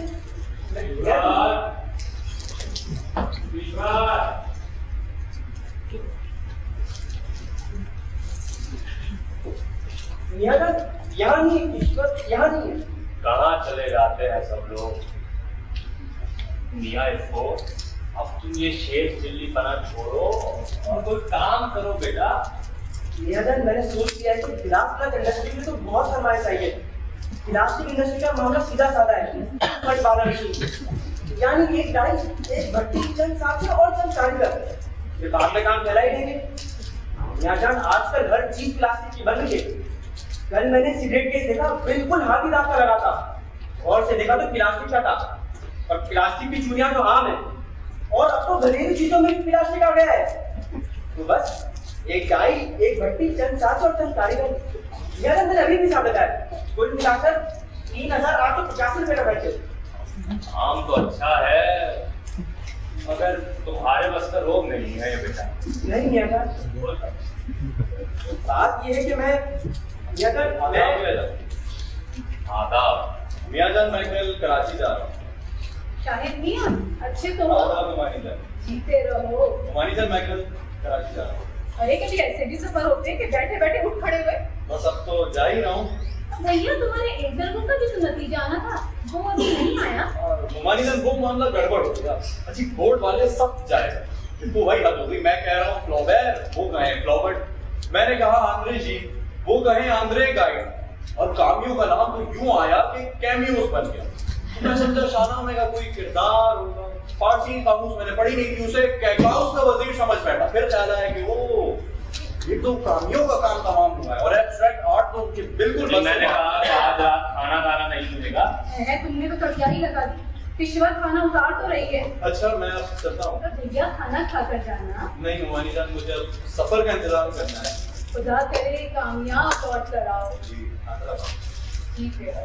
यहाँ नहीं, ईश्वर यहाँ नहीं है। कहाँ चले जाते हैं सब लोग? मियाँ इसको अब तुम ये शेर चिल्ली पना छोड़ो और कोई काम करो बेटा। नियाजन, मैंने सोच लिया है कि ग्लास प्लांट इंडस्ट्री में तो बहुत सरमाया चाहिए। प्लास्टिक इंडस्ट्री का मामला सीधा साधा है, बट वाला मशीन, यानी एक डाई, एक भट्टी, चंद साथी और चंद कारीगर, ये बाद में काम फैला ही देंगे। नियाजन, आजकल हर चीज प्लास्टिक की बन रही है। कल मैंने सिगरेट केस देखा, बिल्कुल हाथी दांत का लगा था, और से देखा तो प्लास्टिक का था, और प्लास्टिक की चूड़ियां तो आम है, और अब तो घरेलू चीजों में भी प्लास्टिक आ गया है। तो बस एक गाय, एक भट्टी, चंद साथ और चंद कारीगर, यार मैंने अभी भी हिसाब लगाया, कुल मिलाकर तीन हजार आठ सौ पचासी रुपए का खर्च। आम तो अच्छा है, मगर तुम्हारे बस का रोग नहीं है ये बेटा। नहीं है यार, बात ये है कि मैं ये अगर आदाब मियाँजान, मैं कल कराची जा रहा हूँ। शाहिद मियाँ, अच्छे तो हो, जीते रहो। हुमायूं मैं कल कराची जा रहा हूँ। अरे कभी ऐसे भी सफर होते हैं कि बैठे बैठे उठ खड़े हुए। बस अब तो जा ही रहा हूँ। भैया, तुम्हारे एक दर्जन का जो नतीजा आना था वो अभी नहीं आया। हुमायूं वो मामला गड़बड़ हो गया। अच्छी बोर्ड वाले सब जाएगा, वो वही हद हो गई। मैं कह रहा हूँ फ्लॉबेर, वो कहे फ्लॉबर्ट, मैंने कहा आंद्रे जी, वो कहे आंद्रे गाइड, और कामियो का नाम तो यूं आया कि कैमियोस बन गया। मैं समझा शाहनामे का कोई किरदार होगा। फारसी कामूस मैंने पढ़ी नहीं थी, उसे कैकाउस का वजीर समझ बैठा। फिर ख्याल आया कि वो ये तो कामियों का काम तमाम हुआ है, और एब्स्ट्रैक्ट आर्ट तो कि बिल्कुल बस। मैंने कहा कि आज रात खाना खाना नहीं मिलेगा। है, तुमने तो तैयारी लगा दी, पिछवा खाना उतार तो रही है। अच्छा, मैं अब चलता हूँ। भैया खाना खा कर जाना। नहीं हुमायूं जान, मुझे अब सफर का इंतजार करना है। खुदा तेरे कामयाब और कराओ। जी, आंद्रा। ठीक है।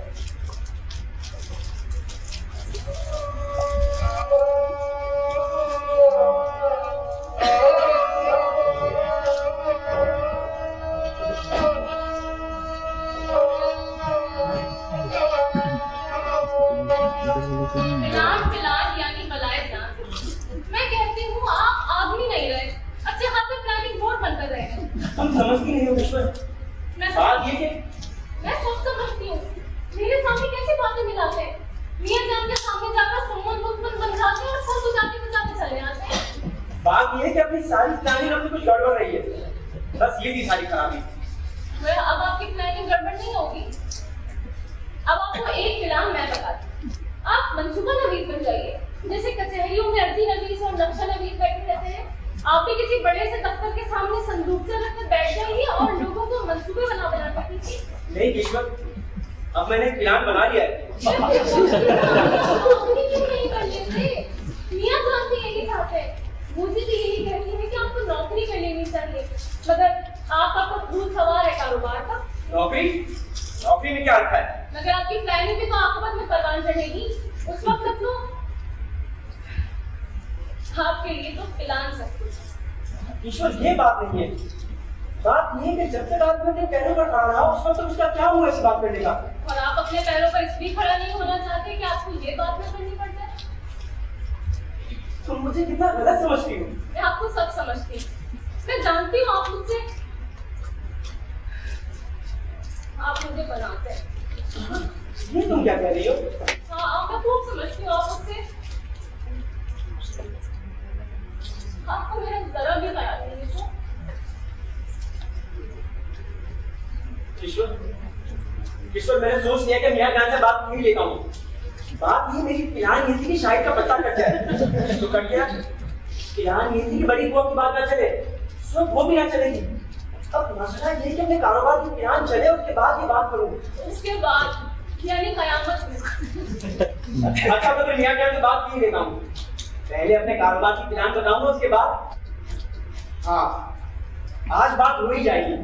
फिलहाल फिलहाल यानी बलाए जान। मैं कहती हूँ आप आदमी नहीं रहे, अच्छे खासे प्लानिंग बोर्ड बनकर रहे हैं। तुम समझती नहीं हो ईश्वर, बात ये कि मैं सब समझती हूँ, मेरे सामने कैसी बातें मिलाते हैं। मियाँ जान के सामने जाकर सुमन मुतमन बन जाते हैं और सर बुझाते बुझाते चले आते हैं। बात ये है कि अपनी सारी प्लानिंग में कुछ गड़बड़ रही है, बस ये थी सारी खराबी। मैं अब आपकी प्लानिंग गड़बड़ नहीं होगी। अब आपको एक प्लान मैं बताती हूँ, आप मंसूबा नवीस बन जाइए। जैसे कचहरियों में अर्जी नवीस और नक्शा नवीस बैठे रहते हैं, आप भी किसी बड़े से दफ्तर के सामने संदूक से रखकर बैठ जाइए और लोगों को मंसूबे बना बना कर दीजिए। नहीं ईश्वर, अब मैंने प्लान बना लिया है। अपनी क्यों नहीं कर लेते? मियाँ जान भी यही चाहते हैं, मुझे भी यही कहती है कि आपको नौकरी कर लेनी चाहिए, मगर आपका तो भूत सवार है कारोबार का। नौकरी? नौकरी में क्या रखा है? मगर आपकी प्लानिंग भी तो आखिरत में परवान चढ़ेगी, उस वक्त तक तो आपके लिए तो प्लान सब कुछ। ईश्वर, ये बात नहीं है। बात ये है कि जब तक आदमी अपने पैरों पर खड़ा रहा, उस वक्त तक उसका क्या हुआ इस बात करने का? और आप अपने पैरों पर इसलिए खड़ा नहीं होना चाहते कि आपको ये बात न करनी पड़ जाए। तुम मुझे कितना गलत समझती हो। मैं आपको सब समझती हूँ, मैं जानती हूँ आप मुझसे, आप मुझे बनाते हैं। ये तुम क्या कह रही हो? हाँ, मैं खूब समझती हूँ आप मुझसे, आपको मेरा जरा भी ख्याल नहीं है। ईश्वर, ईश्वर, मैंने सोच लिया कि मियाँ जान से बात नहीं लेता हूँ। बात ये मेरी प्लान ये थी कि शाहिद का पत्ता कट जाए, तो कट गया। प्लान ये थी कि बड़ी बुआ की बात ना चले, सब वो भी ना चलेगी। अब मसला ये है कि अपने कारोबार की प्लान चले उसके बाद ये बात करूँ। उसके बाद यानी कयामत में। अच्छा तो मैं मियां जान से बात की लेता हूँ। पहले अपने कारोबार की प्लान बताऊंगा उसके बाद हाँ आज बात हो ही जाएगी।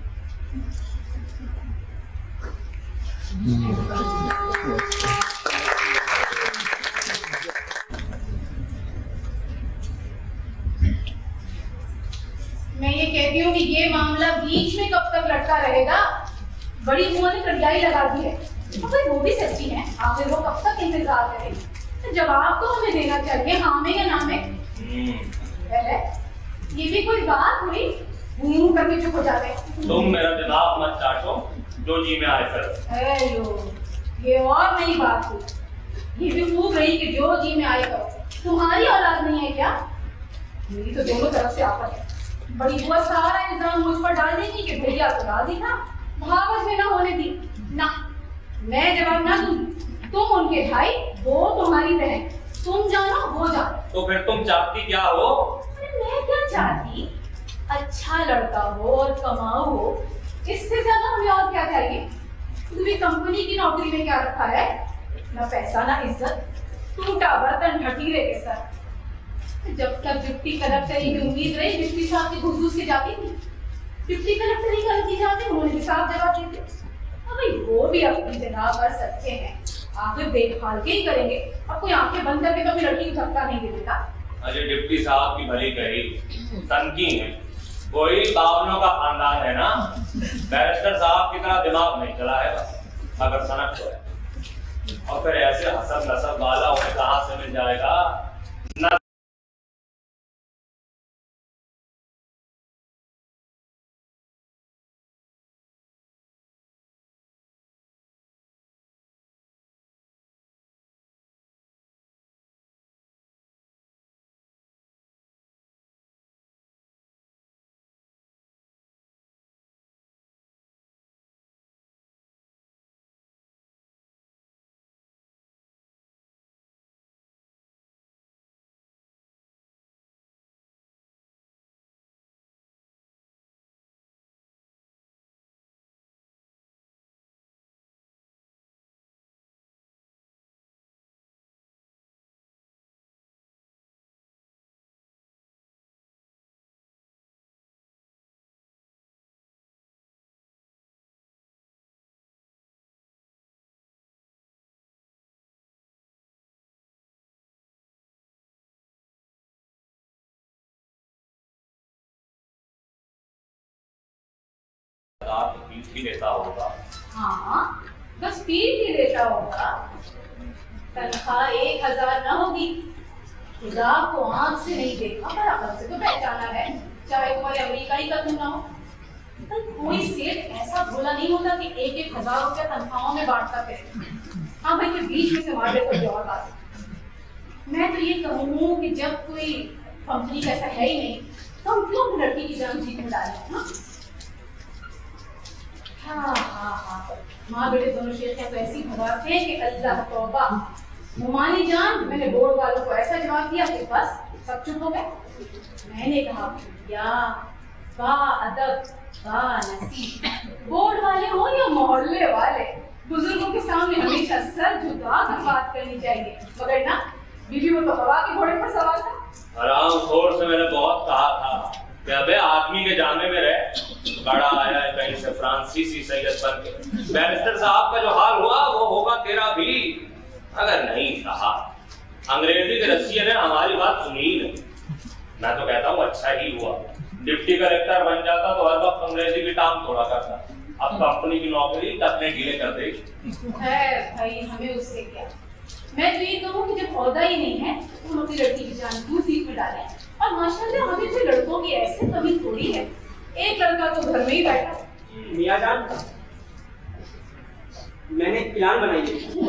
मैं ये कहती हूँ कि ये मामला बीच में कब तक लटका रहेगा। बड़ी बुआ ने कड़ियाई लगा दी है, अगर वो भी सच्ची है, आखिर वो कब तक इंतजार करें? तो जवाब तो हमें देना चाहिए, हाँ में या ना में। पहले ये भी कोई बात हुई, घूम करके चुप हो जाते। तुम मेरा दिमाग मत चाटो, जो जी में आए करो। हेलो, ये और नई बात हुई। ये भी खूब रही कि जो जी में आए करो। तुम्हारी औलाद नहीं है क्या? मेरी तो दोनों तरफ से आफत है। बड़ी बुआ सारा इल्जाम मुझ पर डाल देगी कि भैया तो राजी था, भावज में ना होने दी। ना, मैं जवाब ना दूंगी। तुम उनके भाई, वो तुम्हारी बहन। तुम जानो, वो जानो। तो फिर तुम चाहती क्या हो? मैं क्या चाहती? अच्छा लड़का हो और कमाओ हो, इससे ज्यादा हमें और क्या चाहिए? तुम्हें कंपनी की नौकरी में क्या रखा है? ना पैसा ना इज्जत, टूटा बर्तन ढटीरे के सर। जब तक डिप्टी कलेक्टरी की उम्मीद रही, डिप्टी साहब की घुस घुस के जाती थी। डिप्टी कलेक्टरी का नतीजा आते उन्होंने भी साफ जवाब देते। अब भाई वो भी अपनी जगह पर सच्चे हैं, आखिर देखभाल के ही करेंगे। अब कोई आंखें बंद करके तो लड़की को धक्का नहीं दे देता। अरे डिप्टी साहब की भली कही, तनकी है, कोई बावनों का खानदान है ना। बैरिस्टर साहब की तरह दिमाग नहीं चला है बस, अगर सनक तो है। और फिर ऐसे हसब नसब वाला उन्हें कहां से मिल जाएगा? न फीस भी लेता होगा। हाँ, बस फीस ही लेता होगा। तनख्वाह एक हजार न होगी। खुदा को आंख से नहीं देखा पर अकल से तो पहचाना है, चाहे तुम्हारे अमेरिकाई का क्यों ना हो। पर कोई सेठ ऐसा भोला नहीं होता कि एक एक हजार रुपया तनख्वाहों में बांटता फिरे। हाँ भाई, कोई बीच में से मार दे तो और बात। मैं तो ये कहूँ कि जब कोई कंपनी का ऐसा है ही नहीं, तो हम क्यों लड़की की जान जीत में डालें? हाँ हाँ हाँ, माँ बेटे दोनों शेख तो ऐसी भगा थे कि अल्लाह तौबा। मुमानी जान, मैंने बोर्ड वालों को ऐसा जवाब दिया कि बस सब चुप हो गए। मैंने कहा या बा अदब बा नसीब, बोर्ड वाले हो या मोहल्ले वाले, बुजुर्गों के सामने हमेशा सर झुका कर बात करनी चाहिए। मगर ना, बीवी वो तो हवा के घोड़े पर सवार था। हराम खोर से मैंने बहुत कहा था कि अबे आदमी के जाने में रहे। बड़ा आया है कहीं से फ्रांसीसी सैयद बन के। बैरिस्टर साहब का जो हाल हुआ वो होगा तेरा भी, अगर नहीं सहा। अंग्रेजी के रस्सिये ने हमारी बात सुनी ही नहीं। मैं तो कहता हूँ अच्छा ही हुआ, डिप्टी कलेक्टर बन जाता तो हर वक्त अंग्रेजी की टांग तोड़ा करता। अब कंपनी की नौकरी अपने ढीले कर देगी। भाई हमें उससे क्या, मैं तो ये कहूँ कि जब औदा ही नहीं है तो हम अपनी लड़की की जान क्यों सीट में डालें। और माशाल्लाह हमें तो लड़कों की ऐसे कमी थोड़ी है, एक लड़का तो घर में ही बैठा। मियां जान, मैंने प्लान बनाई है।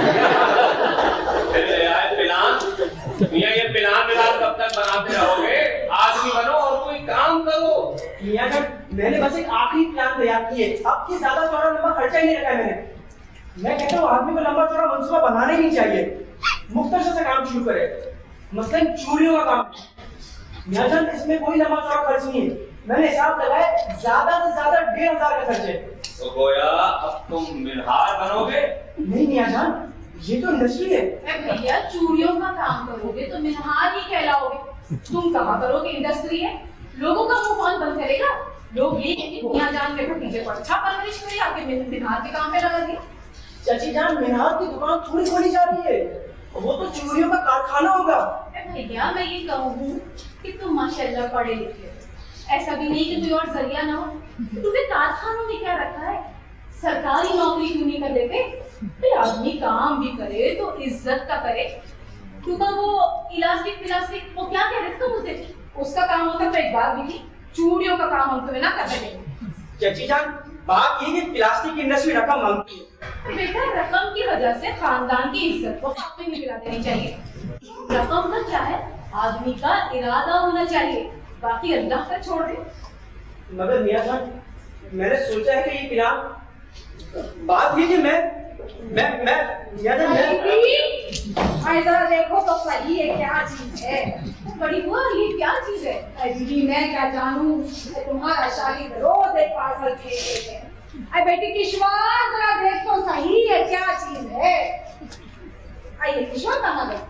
प्लान? मियां ये प्लान मिलान कब तक बनाते रहोगे? आदमी बनो और कोई काम करो। मियां जान, मैंने बस एक आखिरी प्लान तैयार की है। अब की ज्यादा चौड़ा लंबा खर्चा ही नहीं रखा है मैंने। मैं कहता हूँ आदमी को लंबा चौड़ा मंसूबा बनाना ही नहीं चाहिए, मुख्तसर से काम शुरू करे। मसलन चूड़ियों का काम। मियां जान, इसमें कोई लंबा चौड़ा खर्च नहीं है, मैंने हिसाब लगाया ज्यादा से ज्यादा डेढ़ हजार का खर्च है। तो गोया अब तुम मिनहार बनोगे? नहीं मियां जान, ये तो इंडस्ट्री है। भैया चूड़ियों का काम करोगे तो मिनहार ही कहलाओगे। तुम कहा करोगे इंडस्ट्री है, लोगों का मुंह कौन बंद करेगा? लोग ये कहेंगे मियां जान मेरे भतीजे को अच्छा परवरिश करे, आके मिनहार के काम पे लगा दिया। चाची जान, मिनहार की दुकान थोड़ी खोली जा रही है, वो तो चूड़ियों का कारखाना होगा। भैया मैं ये कहूँ कि तुम माशाल्लाह पढ़े लिखे, ऐसा भी नहीं कि कोई और जरिया ना हो। तुम्हें कारखानों में क्या रखा है? सरकारी नौकरी क्यों नहीं कर लेते? फिर आदमी काम भी करे तो इज्जत का करे। क्योंकि वो इलास्टिक पिलास्टिक वो क्या कह रहे थे तुम उसे? उसका काम होता तो एक बार भी थी, चूड़ियों का काम हम तुम्हें ना कर सकेंगे। चाची जान, बात ये कि प्लास्टिक इंडस्ट्री रकम मांगती है। बेटा रकम की वजह से खानदान की इज्जत को खाते में मिला देनी चाहिए। रकम का क्या है, आदमी का इरादा होना चाहिए, बाकी अल्लाह का छोड़ दे। मगर मियां जान, मैंने सोचा है कि ये प्लान, बात ये कि मैं मैं मैं मियां जान मैं जरा देखो तो सही है क्या चीज है। बड़ी बुआ ये क्या चीज है? दीदी मैं क्या जानूं, तुम्हारा शाहिद रोज एक पार्सल भेज देते हैं। अरे बेटी किश्वर जरा देख तो सही है क्या चीज है। आइए किश्वर कहाँ गई?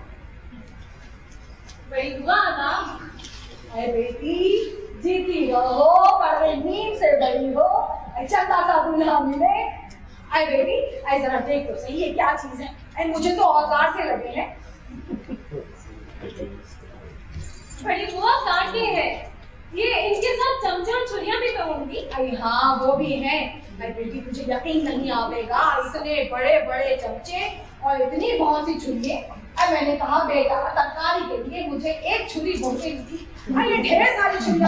बड़ी बुआ ना, अरे बेटी जीती रहो, पर नींद से बड़ी हो, चंदा सा दूल्हा मिले। अरे बेटी अरे जरा देख तो सही है क्या चीज है। अरे मुझे तो औजार से लगे हैं। बड़ी बुआ कांटे हैं, ये इनके साथ चमचा और छुरियां भी तो होंगी। अरे हाँ वो भी है। अरे बेटी तुझे यकीन नहीं आवेगा, इतने बड़े बड़े चमचे और इतनी बहुत सी छुरियां। अरे मैंने कहा बेटा तरकारी के लिए मुझे एक छुरी भोटे थी, अरे ढेर सारी छुरियां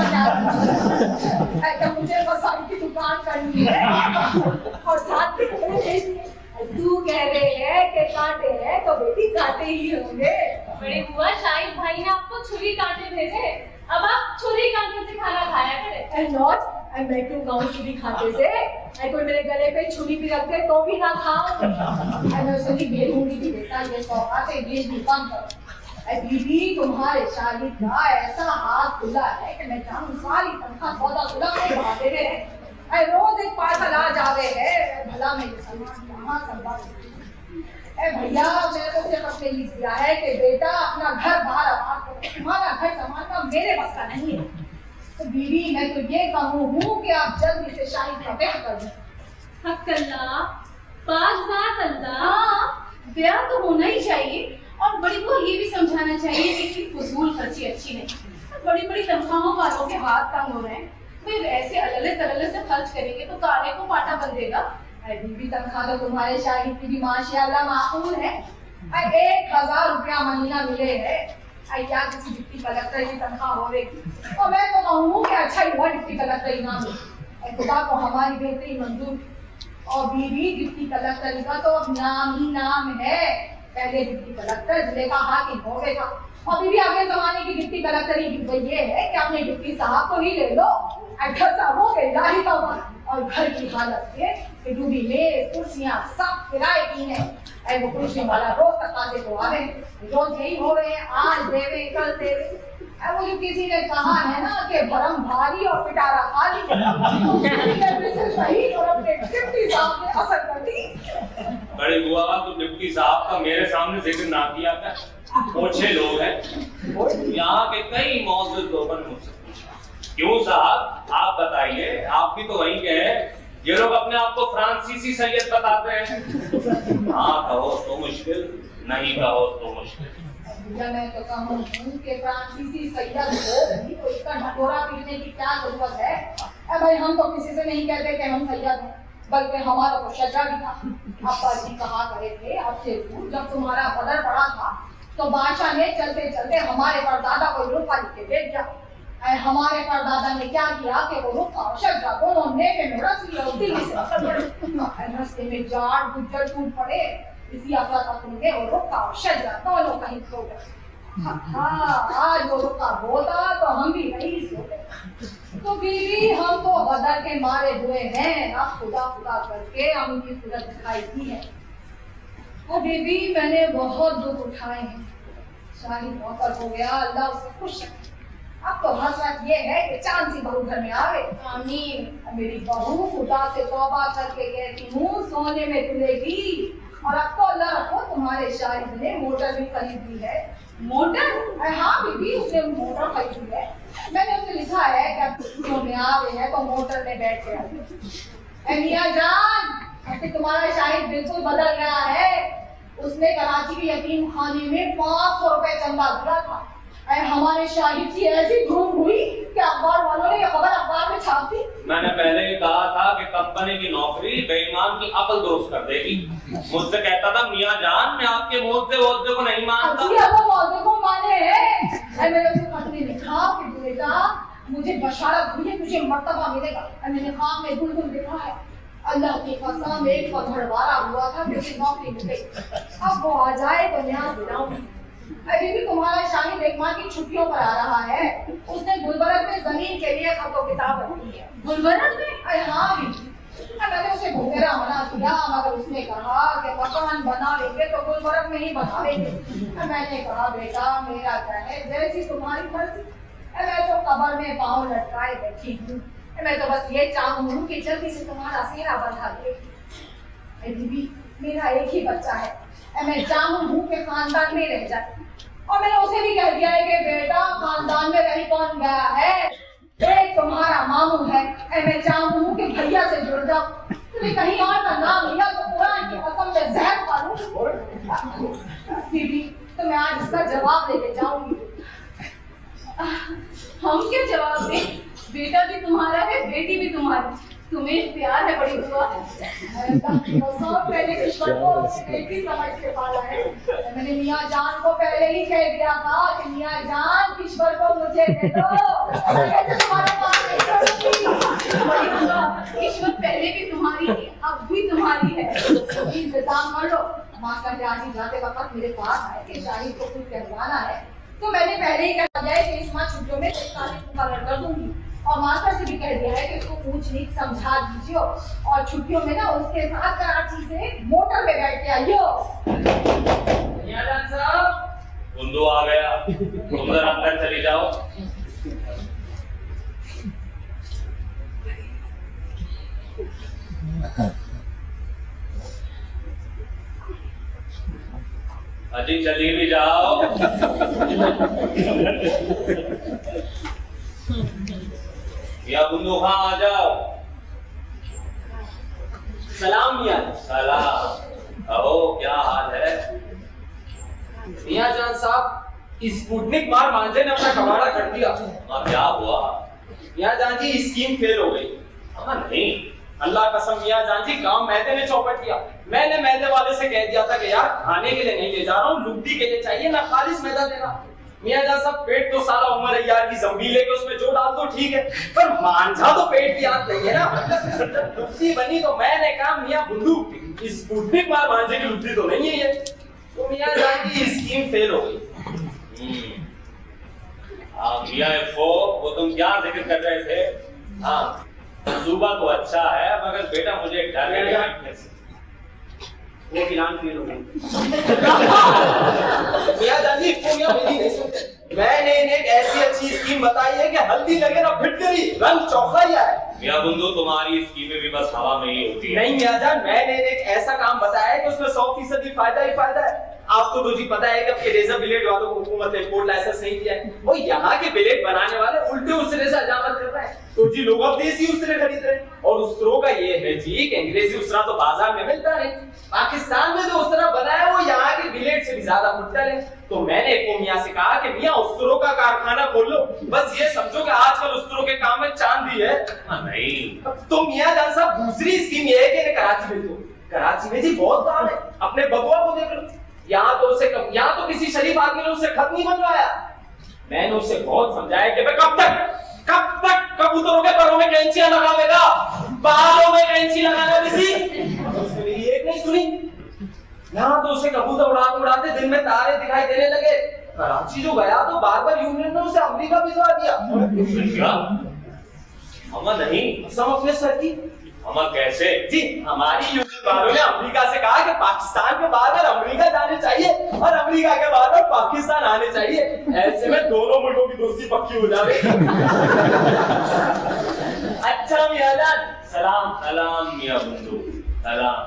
क्या तो मुझे बसाई की दुकान करनी है और साथ में घोड़े भेजने। तू कह रहे है कि कांटे हैं तो बेटी कांटे ही होंगे। बड़ी बुआ शाहिद भाई ने आपको छुरी कांटे भेजे, अब आप छुरी कांटे से खाना खाया करें। एंड नॉट आई मैं क्यों गाऊं छुरी खाते से? आई कोई मेरे गले पे छुरी भी रख दे तो भी ना खाऊं। आई मैं उसकी बेलूंगी कि बेटा ये सौगातें बेच भी कम करो। आई बीबी तुम्हारे शाहिद का ऐसा हाथ खुला है कि मैं जानूं सारी तनख्वाह सौदा खुला में बहा दे रहे हैं। आई रोज एक पार्सल आ जावे है, भला मैं ये सामान कहाँ संभालूं? ए भैया मैंने तो सिर्फ अपने लिए दिया है कि बेटा अपना घर बाहर आबाद करो, तुम्हारा घर संभालना मेरे बस का नहीं है। तो बीवी मैं तो ये कहूँ हूँ कि आप जल्दी से शाहिद का ब्याह कर दो। हक अल्लाह, बाज़ अल्लाह, हाँ ब्याह तो होना ही चाहिए। और बड़ी को ये भी समझाना चाहिए कि फजूल खर्ची अच्छी नहीं। बड़ी बड़ी तनख्वाहों वालों के हाथ तंग हो रहे हैं, फिर ऐसे अलले तलले से खर्च करेंगे तो काले को पाटा बंधेगा। बीबी तनख्वाह तो तुम्हारे शाहिद की भी माशाअल्लाह माकूल है। एक हजार रुपया महीना मिले है, क्या किसी डिप्टी कलेक्टर की तनख्वाह होगी? और मैं तो कहूँ कि अच्छा ही हुआ डिप्टी कलेक्टर इनाम मिले, खुदा को हमारी बेहतरी मंजूर। और बीबी डिप्टी कलेक्टर का तो अब नाम ही नाम है। पहले डिप्टी कलेक्टर जिले का हाकिम हो गया, और बीबी आगे जमाने की डिप्टी कलेक्टर ये है कि अपने डिप्टी साहब को ही ले लो, हो गई लाही और घर की हालत है कि डूबी मेज कुर्सियां सब किराए की है। ऐ वो कुर्सी वाला रोज तकाजे को आवे, रोज यही हो रहे हैं, आज देवे कल देवे। ऐ वो जो किसी ने कहा है ना कि भरम भारी और पिटारा खाली, सही और अपने डिप्टी साहब ने असर कर दी। बड़ी बुआ तो डिप्टी साहब का मेरे सामने जिक्र ना किया था, अच्छे लोग हैं। यहाँ के कई मौजूद लोगों ने मुझसे क्यों साहब आप बताइए, आप भी तो वहीं के हैं। ये लोग अपने आप को फ्रांसीसी सैयद बताते हैं। हाँ कहो तो मुश्किल, नहीं कहो तो मुश्किल। भैया मैं तो कहूँ कि फ्रांसीसी सैयद हो भी तो इसका ढटोरा पीटने की क्या जरूरत है? अब भाई हम तो किसी से नहीं कहते कि हम सैयद हैं, बल्कि हमारा तो शजा भी था। अब्बा जी कहा करे थे अब से जब तुम्हारा बदर पड़ा था तो बादशाह ने चलते चलते हमारे परदादा को रुपा लिख के दे दिया। हमारे परदादा ने क्या किया कि वो रुपा शजा दोनों नेके में रस लिया और दिल्ली से रस्ते में जाड़ गुज्जर टूट पड़े। इसी अफरा तफरी में वो रुपा और शजा दोनों कहीं खो गए। हाँ आज वो रुपा होता तो हम भी रईस होते। तो बीवी हम तो बदर के मारे हुए हैं, अब खुदा खुदा करके हम उनकी सूरत दिखाई दी है। और बीबी मैंने बहुत दुख उठाए हैं। शाहिद मौतर हो गया, अल्लाह उससे खुश है। अब तो हसरत ये है कि चांद सी बहू घर में आवे। आमीन। मेरी बहू खुदा से तौबा करके कहती हूँ सोने में तुलेगी। और अब तो अल्लाह रखो तुम्हारे शाहिद ने मोटर भी खरीद ली है। मोटर? हाँ बीबी, उसने मोटर खरीदी है। मैंने उसे लिखा है कि अब छुट्टियों में आवे हैं तो मोटर में बैठ के आए। मियां जान, अब तुम्हारा शाहिद बिल्कुल बदल गया है। उसने कराची के यतीम खाने में पाँच सौ रुपए चंदा दिया था। हमारे शाहिद की ऐसी धूम हुई कि अखबार वालों ने ये खबर अखबार में छाप दी। मैंने पहले ही कहा था कि कंपनी की नौकरी बेईमान की अकल दुरुस्त कर देगी। मुझसे कहता था मियां जान, मैं आपके मोहद्दे वोहद्दे को नहीं मानता। वो मोहद्दे को माने हैं। मैंने उसे खत में लिखा कि बेटा मुझे बशारत हुई है, तुझे मर्तबा मिलेगा। मैंने ख्वाब में गुल गुल देखा है। अल्लाह की कसम एक पधरवारा हुआ था कि उसे नौकरी मिल गई। अब वो आ जाए तो न्याज दिलाऊंगी। अभी भी तुम्हारा शाहिद एक माह की छुट्टियों पर आ रहा है। उसने गुलबर्ग में जमीन के लिए खतो किताब रखी है। गुलबर्ग में? अरे हाँ भी, मैंने उसे घुमेरा मना किया मगर उसने कहा कि मकान बना लेंगे तो गुलबर्ग में ही बना लेंगे। मैंने कहा बेटा मेरा क्या है, जैसी तुम्हारी मर्जी। मैं तो कब्र में पाँव लटकाए बैठी हूँ। मैं तो बस ये चाहूँ कि जल्दी से तुम्हारा सेहरा बंधा दे। बीबी मेरा एक ही बच्चा है, मैं चाहूँ कि खानदान में रह जाए। और मैंने उसे भी कह दिया है कि बेटा खानदान में रह कौन गया है, एक तुम्हारा मामू है। मैं चाहूँ कि भैया से जुड़ जाओ। तुमने कहीं और का नाम लिया तो कुरान की कसम में जहर खा लूं। बीबी तो मैं आज इसका जवाब लेके जाऊंगी। हम क्या जवाब दें? बेटा भी तुम्हारा है, बेटी भी तुम्हारी। तुम्हें प्यार है, बड़ी दुआ है। पहले किस्मत को बेटी समझ के पाला है। मैंने मियां जान को पहले ही कह दिया था कि मियां जान किस्मत को मुझे दे दो। तुम्हारा काम किस्मत पहले भी तुम्हारी थी, अब भी तुम्हारी है। इंतजाम कर लो। मास्टर आज जाते वक्त मेरे पास आए कि शाहिद को कुछ कहवाना है, तो मैंने पहले ही कह दिया है कि इस माह छुट्टियों में तारीख मुकर्रर कर दूंगी। और मास्टर से भी कह दिया है कि उसको पूछ नीच समझा दीजिए और छुट्टियों में ना उसके साथ कराची से मोटर में बैठ के आइयो। कुंदू आ गया, तुम जरा अंदर चली जाओ। अजी चली भी जाओ। या बुंदू खां आ जाओ। सलाम मियां। सलाम। कहो क्या हाल है? मियां जान साहब, स्पुतनिक मार मांझे ने अपना कबाड़ा कर दिया। अब क्या हुआ? मियां जान जी स्कीम फेल हो गई। हाँ नहीं, अल्लाह कसम मियां जान जी काम मैदे ने चौपट किया। मैंने मैदे वाले से कह दिया था कि यार खाने के लिए नहीं ले जा रहा हूँ, लुगदी के लिए चाहिए, ना खालिस मैदा देना। मियां जान साहब पेट तो साला उमर अय्यार की जंबी लेके उसमें जो डाल दो ठीक है, पर मांझा तो पेट की याद नहीं है ना। लुगदी बनी तो मैंने कहा मियां बुंदू स्पुतनिक मार मांझे की लुगदी तो नहीं है ये। तो मियां जान की स्कीम फेल हो गई। आप मियां फो, वो तुम क्या जिक्र कर रहे थे? हाँ मंसूबा तो अच्छा है, मगर बेटा मुझे डर है वो फिलहाल फेल हो गई। मियां जानी को मियां मेरी नहीं सुनते। मैंने इन्हें एक ऐसी अच्छी स्कीम बताई है कि हल्दी लगे ना फिटकरी, रंग चौखा ही आए। मियां बुंदू तुम्हारी स्कीमें भी बस हवा में ही होती है। नहीं मियां जान, मैंने इन्हें एक ऐसा काम बताया है कि उसमें सौ फीसदी फायदा ही फायदा है। आपको तो जी पता है कि अब रेजर ब्लेड वालों को हुकूमत ने इम्पोर्ट लाइसेंस नहीं दिया है। वो यहाँ के ब्लेड बनाने वाले उल्टे उसरे से हजामत कर रहे हैं, तो जी लोग अब देसी उसरे खरीद रहे हैं। और उसरों का ये है जी कि अंग्रेजी उसरा तो बाजार में मिलता नहीं, पाकिस्तान में जो उसरा बना है वो यहाँ के ब्लेड से भी ज्यादा फुटकर है। तो मैंने को मियां से कहा कि मियां उसरों का कारखाना खोल लो। बस ये समझो कि आजकल उसरों के काम में चांदी है। नहीं तो मियां जान साहब दूसरी स्कीम ये है कि कराची में, तो कराची में जी बहुत काम है। अपने बबुआ को देख लो, यहाँ तो उसे यहाँ तो किसी शरीफ आदमी ने उससे खत नहीं बनवाया। मैंने उसे बहुत समझाया कि कब तक कब तक कबूतरों के परों में कैंचियां लगावेगा, बालों में कैंची लगाना किसी। उसने मेरी एक नहीं सुनी। यहाँ तो उसे कबूतर उड़ाते उड़ाते दिन में तारे दिखाई देने लगे। कराची जो गया तो बार बार यूनियन ने उसे अमेरिका भिजवा दिया। अम्मा नहीं, सब अपने सर की। अम्मा कैसे? जी हमारी यूपी वालों ने अमेरिका से कहा कि पाकिस्तान के बाद अमेरिका जाने चाहिए और अमेरिका के बाद पाकिस्तान आने चाहिए, ऐसे में दोनों मुल्कों की दोस्ती पक्की हो जाएगी। अच्छा मियाँजान, सलाम। सलाम मियाँ बंधु, सलाम।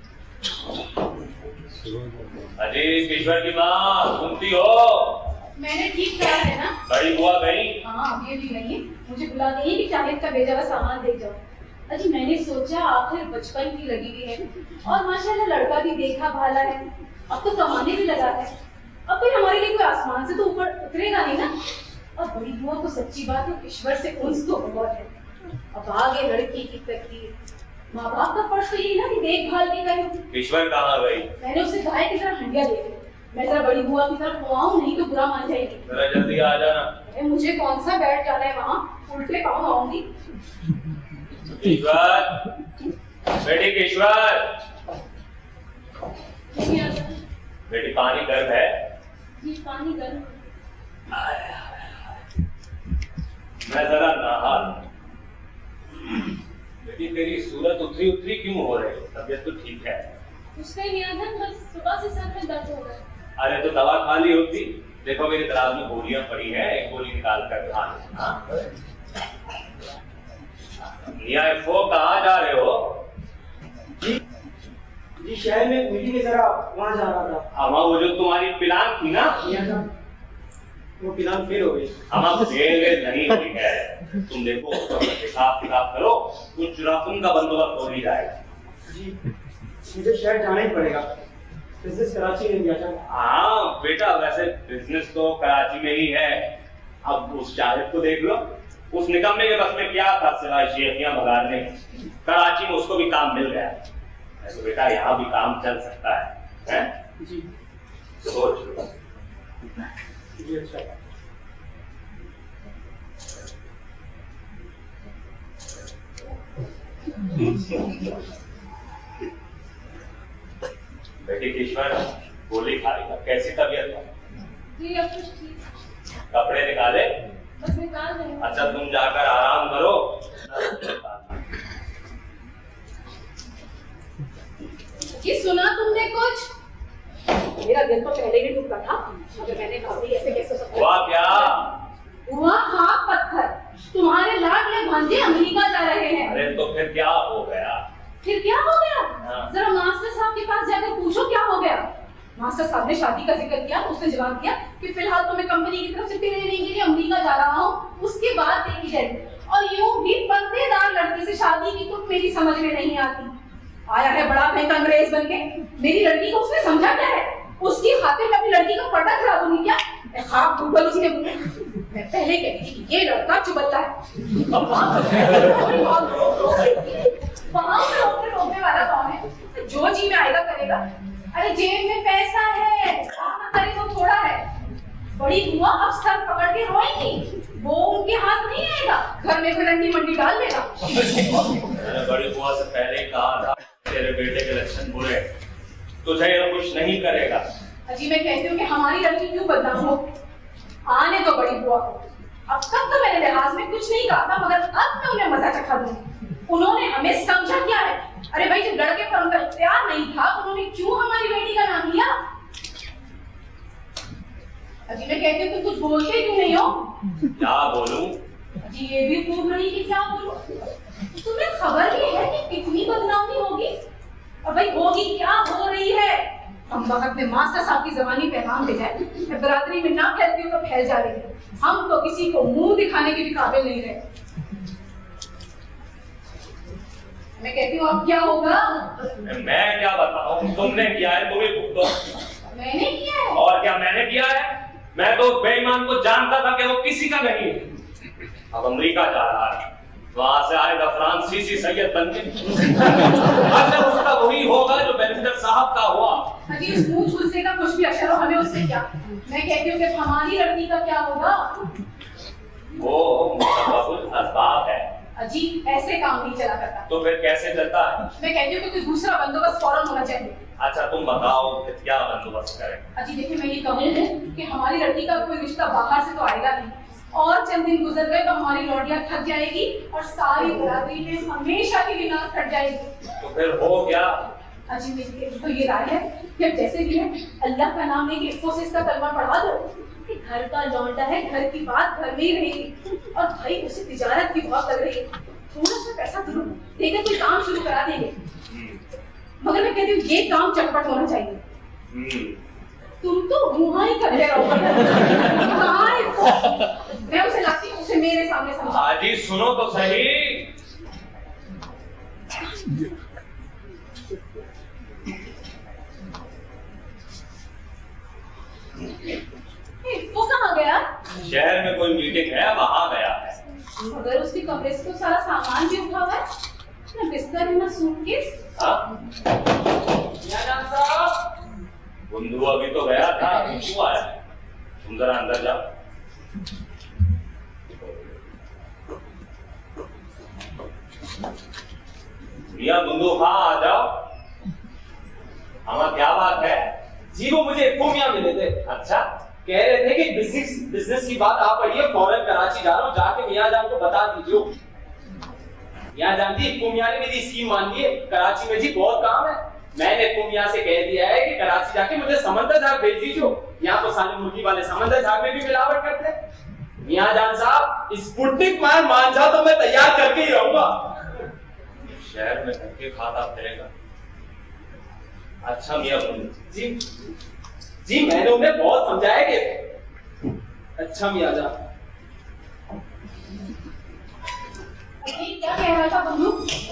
अरे ईश्वर की माँ सुनती हो? मैंने ठीक कहा है ना? बड़ी बुआ गई? हाँ अभी भी नहीं, मुझे बुला गई है कि शाहिद का भेजा हुआ सामान दे जाओ। अजी मैंने सोचा आखिर बचपन की लगी हुई है और माशाल्लाह लड़का भी देखा भाला है, अब तो कमाने भी लगा है, अब फिर हमारे लिए कोई आसमान से तो ऊपर उतरेगा नहीं ना। और बड़ी बुआ को सच्ची बात है ईश्वर से उन्स तो बहुत है। अब आगे लड़की की तकदीर, माँ बाप का फर्ज तो यही ना कि देखभाल भी करें। ईश्वर कहाँ गई? मैंने उसे कहा है कि जरा हंडिया दे दे, मैं जरा बड़ी बुआ की तरफ आऊं, नहीं तो बुरा मान जाएगी। जरा जल्दी आ जाना। मुझे कौन सा बैठ जाना है वहाँ, उल्टे पाँव आऊंगी। ईश्वर, बेटी ईश्वर, बेटी पानी गर्म है? जी पानी गर्म। मैं जरा नहा लूं। बेटी तेरी सूरत उतरी उतरी क्यों हो रही है? तबीयत तो ठीक है? कुछ नहीं मियाँजान, बस सुबह से सर में दर्द हो रहा है। अरे तो दवा खा ली होती। देखो मेरी दराज में गोलियां पड़ी हैं, एक गोली निकाल कर खा लो। मियाँ एफओ कहाँ जा रहे हो? जी जी शहर में मीटिंग है, जरा वहाँ जा रहा था। अम्मा वो जो तुम्हारी प्लान थी ना, वो प्लान फेल हो गई। अम्मा फेल नहीं हुई है। तुम देखो हिसाब किताब करो, कुछ रकम का बंदोबस्त हो ही जाएगा। जी मुझे शहर जाना ही पड़ेगा, बिजनेस कराची में गया था। हाँ बेटा, वैसे बिजनेस तो कराची में ही है। अब उस शाहिद को देख लो, उस निकम्मे के बस में क्या था सिवाय शेखियां भगाने। कराची में उसको भी काम मिल गया, तो बेटा यहाँ भी काम चल सकता है, हैं? जी सोच लो। जी अच्छा। बेटी ईश्वर गोली खा ली, कैसी तबीयत है? जी अब कुछ ठीक। कपड़े निकाले? बस निकाल रही हूँ। अच्छा तुम जाकर आराम करो। ये सुना तुमने कुछ? मेरा दिल तो पहले ही टूटा था, मगर मैंने कहा भाई ऐसे कैसे सकता है? हुआ क्या? हुआ हाथ पत्थर, तुम्हारे लाडले भांजे अमेरिका जा रहे हैं। अरे तो फिर क्या हो गया? फिर क्या हो गया? हाँ। जरा मास्टर साहब के पास जाकर पूछो क्या हो गया। मास्टर साहब ने शादी का जिक्र किया, उसने जवाब दिया कि फिलहाल तो मैं कंपनी की तरफ से फिर लेने के लिए अमेरिका जा रहा हूँ, उसके बाद देखी जाएगी। और यूं भी पर्देदार लड़के से शादी की तो मेरी समझ में नहीं आती। आया है बड़ा भयंकर अंग्रेज बनके, मेरी लड़की को उसने समझा क्या है? उसकी खातिर मैं अपनी लड़की का पर्दा करा दूंगी क्या? खाक गूगल उसने मैं पहले कहती थी कि ये लड़का चुबल्ला है। वहां से रोकने रोकने वाला कौन है? जो जी में आएगा करेगा। अरे जेब में पैसा है, ना करे तो थोड़ा है। बड़ी बुआ अब सर पकड़ के रोएंगी, वो उनके हाथ नहीं आएगा, घर में फिरंगी मंडी डाल देगा। बड़ी बुआ से पहले ही कहा था तेरे बेटे के लक्षण बुरे, तुझे ये कुछ नहीं करेगा। अजी मैं कहती हूँ कि हमारी लड़की क्यों बदनाम हो? आने तो बड़ी बुआ को। अब तक तो मैंने लिहाज में कुछ नहीं कहा था, मगर अब मैं उन्हें मजा चखा दूंगी। उन्होंने हमें समझा क्या है? अरे भाई जब लड़के पर उनका इख्तियार नहीं था, तो उन्होंने क्यों हमारी बेटी का नाम लिया? अजी मैं कहती हूँ तुम कुछ बोलते क्यों नहीं हो? क्या बोलूं? अजी ये भी पूछ रही कि क्या बोलूं? तुम्हें खबर भी है कि कितनी बदनामी होगी? और भाई होगी क्या, हो रही है। हम वक्त में मास्टर साहब की जबानी पैगाम भेजा है, मैं बरादरी में ना फैलती हूँ तो फैल जा रही है। हम तो किसी को मुंह दिखाने के भी काबिल नहीं रहे। मैं कहती हूँ अब क्या होगा? मैं क्या बताऊं, तुमने किया है तुम्हें भुगतो। मैंने किया है। और क्या मैंने किया है? मैं तो बेईमान को जानता था कि वो किसी का नहीं है। अब अमेरिका जा रहा है, वहां से आएगा फ्रांसीसी सैयद बन के। अगर उसका वही होगा जो बैरिस्टर साहब का हुआ। अजी उस मुंह झुलसे का कुछ भी अक्षर हो, हमें उससे क्या? मैं कहती हूँ कि हमारी लड़की का क्या होगा? वो मुस्तक़बिल असबाब है। अजी ऐसे काम नहीं चला करता। तो फिर कैसे चलता है? मैं कहती हूँ कि कोई दूसरा बंदोबस्त फौरन होना चाहिए। अच्छा तुम बताओ कि क्या बंदोबस्त करें? अजी देखिए मैं ये कहूँ कि हमारी लड़की का कोई रिश्ता बाहर से तो आएगा नहीं, और चंद दिन गुजर गए तो हमारी लौटिया थक जाएगी और सारी बरादरी में हमेशा के लिए नाक कट जाएगी। तो फिर हो क्या? अजी मेरी तो ये राय है कि जैसे भी है अल्लाह का नाम लेके इन्फोसिस का कलमा पढ़ा दो कि घर का लौंडा है, घर की बात घर में ही रहेगी और भाई उसे तिजारत की बहुत लग रही है, थोड़ा सा पैसा दो देकर कोई काम शुरू करा देंगे। मगर मैं कहती हूँ ये काम चटपट होना चाहिए। तुम तो मुहा ही करते रहो। मैं उसे लाती हूँ, उसे मेरे सामने समझा। हाजी सुनो तो सही। वो कहाँ गया? शहर में कोई मीटिंग है, वहां गया है। मगर उसके कमरे से तो सारा सामान भी उठा हुआ है, ना बिस्तर है ना सूटकेस। बुंदू अभी तो गया था, क्यों आया? तुम जरा अंदर जाओ। मियां बुंदू हाँ आ जाओ। हमारा क्या बात है? जी वो मुझे इफ्को मियां मिले थे। अच्छा, कह रहे थे कि बिजनेस बिजनेस की बात आ पड़ी है, फौरन कराची जा रहा हूँ, जाके मियां जान को बता दीजिए। मियां जान जी इफ्को मियां ने मेरी स्कीम मान ली है, कराची में जी बहुत काम है। मैंने इफ्को मियां से कह दिया है कि कराची जाके मुझे समंदर झाग भेज दीजिए। यहाँ तो साले मुर्गी वाले समंदर झाग में भी मिलावट करते हैं। मियां जान साहब स्पुतनिक मान मान जाओ तो मैं तैयार करके ही रहूंगा। शहर में धक्के खाता फिरेगा। अच्छा मियां बुंदू जी जी मैंने उन्हें बहुत समझाया कि अच्छा मियां जान। क्या कह रहा था बंधु?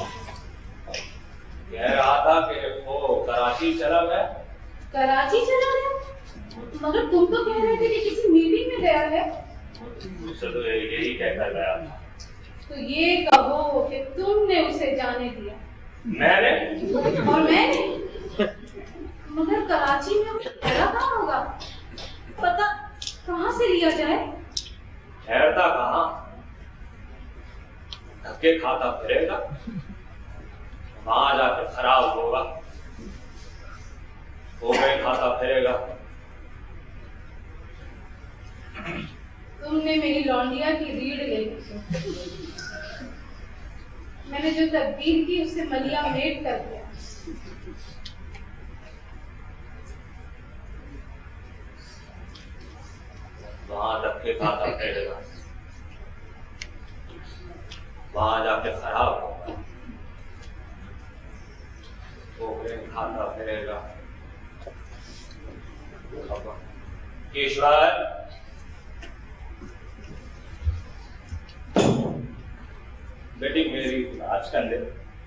कह रहा था कि वो कराची चला गया। कराची चला गया? मगर तुम तो कह रहे थे कि किसी मीटिंग में गया है। मुझसे तो यही कहकर गया था। तो ये कहो कि तुमने उसे जाने दिया। मैंने? और मैंने? मगर कराची में ठहरा कहाँ होगा? पता कहाँ से लिया जाए? ठहरता कहाँ? धक्के खाता फिरेगा, वहां जाकर खराब होगा, हो गए खाता फिरेगा। तुमने मेरी लौंडिया की रीढ़ ले ली। मैंने जो तकदीर की उससे मलिया मेट कर दिया। वहां धक्के खाता फिरेगा, वहां जाके खराब होगा, ठोकरें खाता फिरेगा। केशवर, बेटी मेरी आज कंधे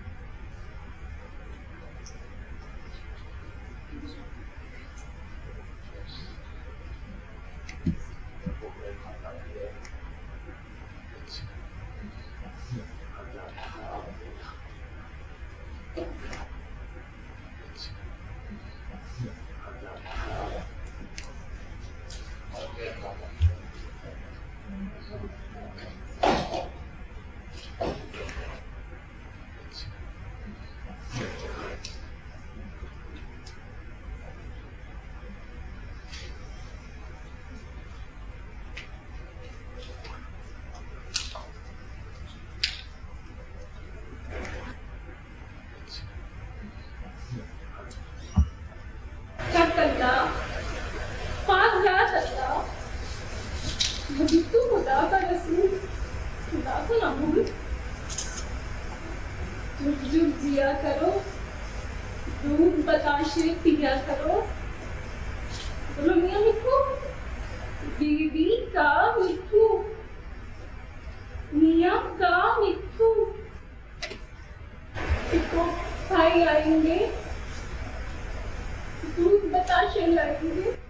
जिया करो, दूध बताशे पिया करो। बोलो मियां मिठू, बीवी का मिठू, मियां का मिठू। इसको भाई आएंगे, दूध बताशे लाएंगे।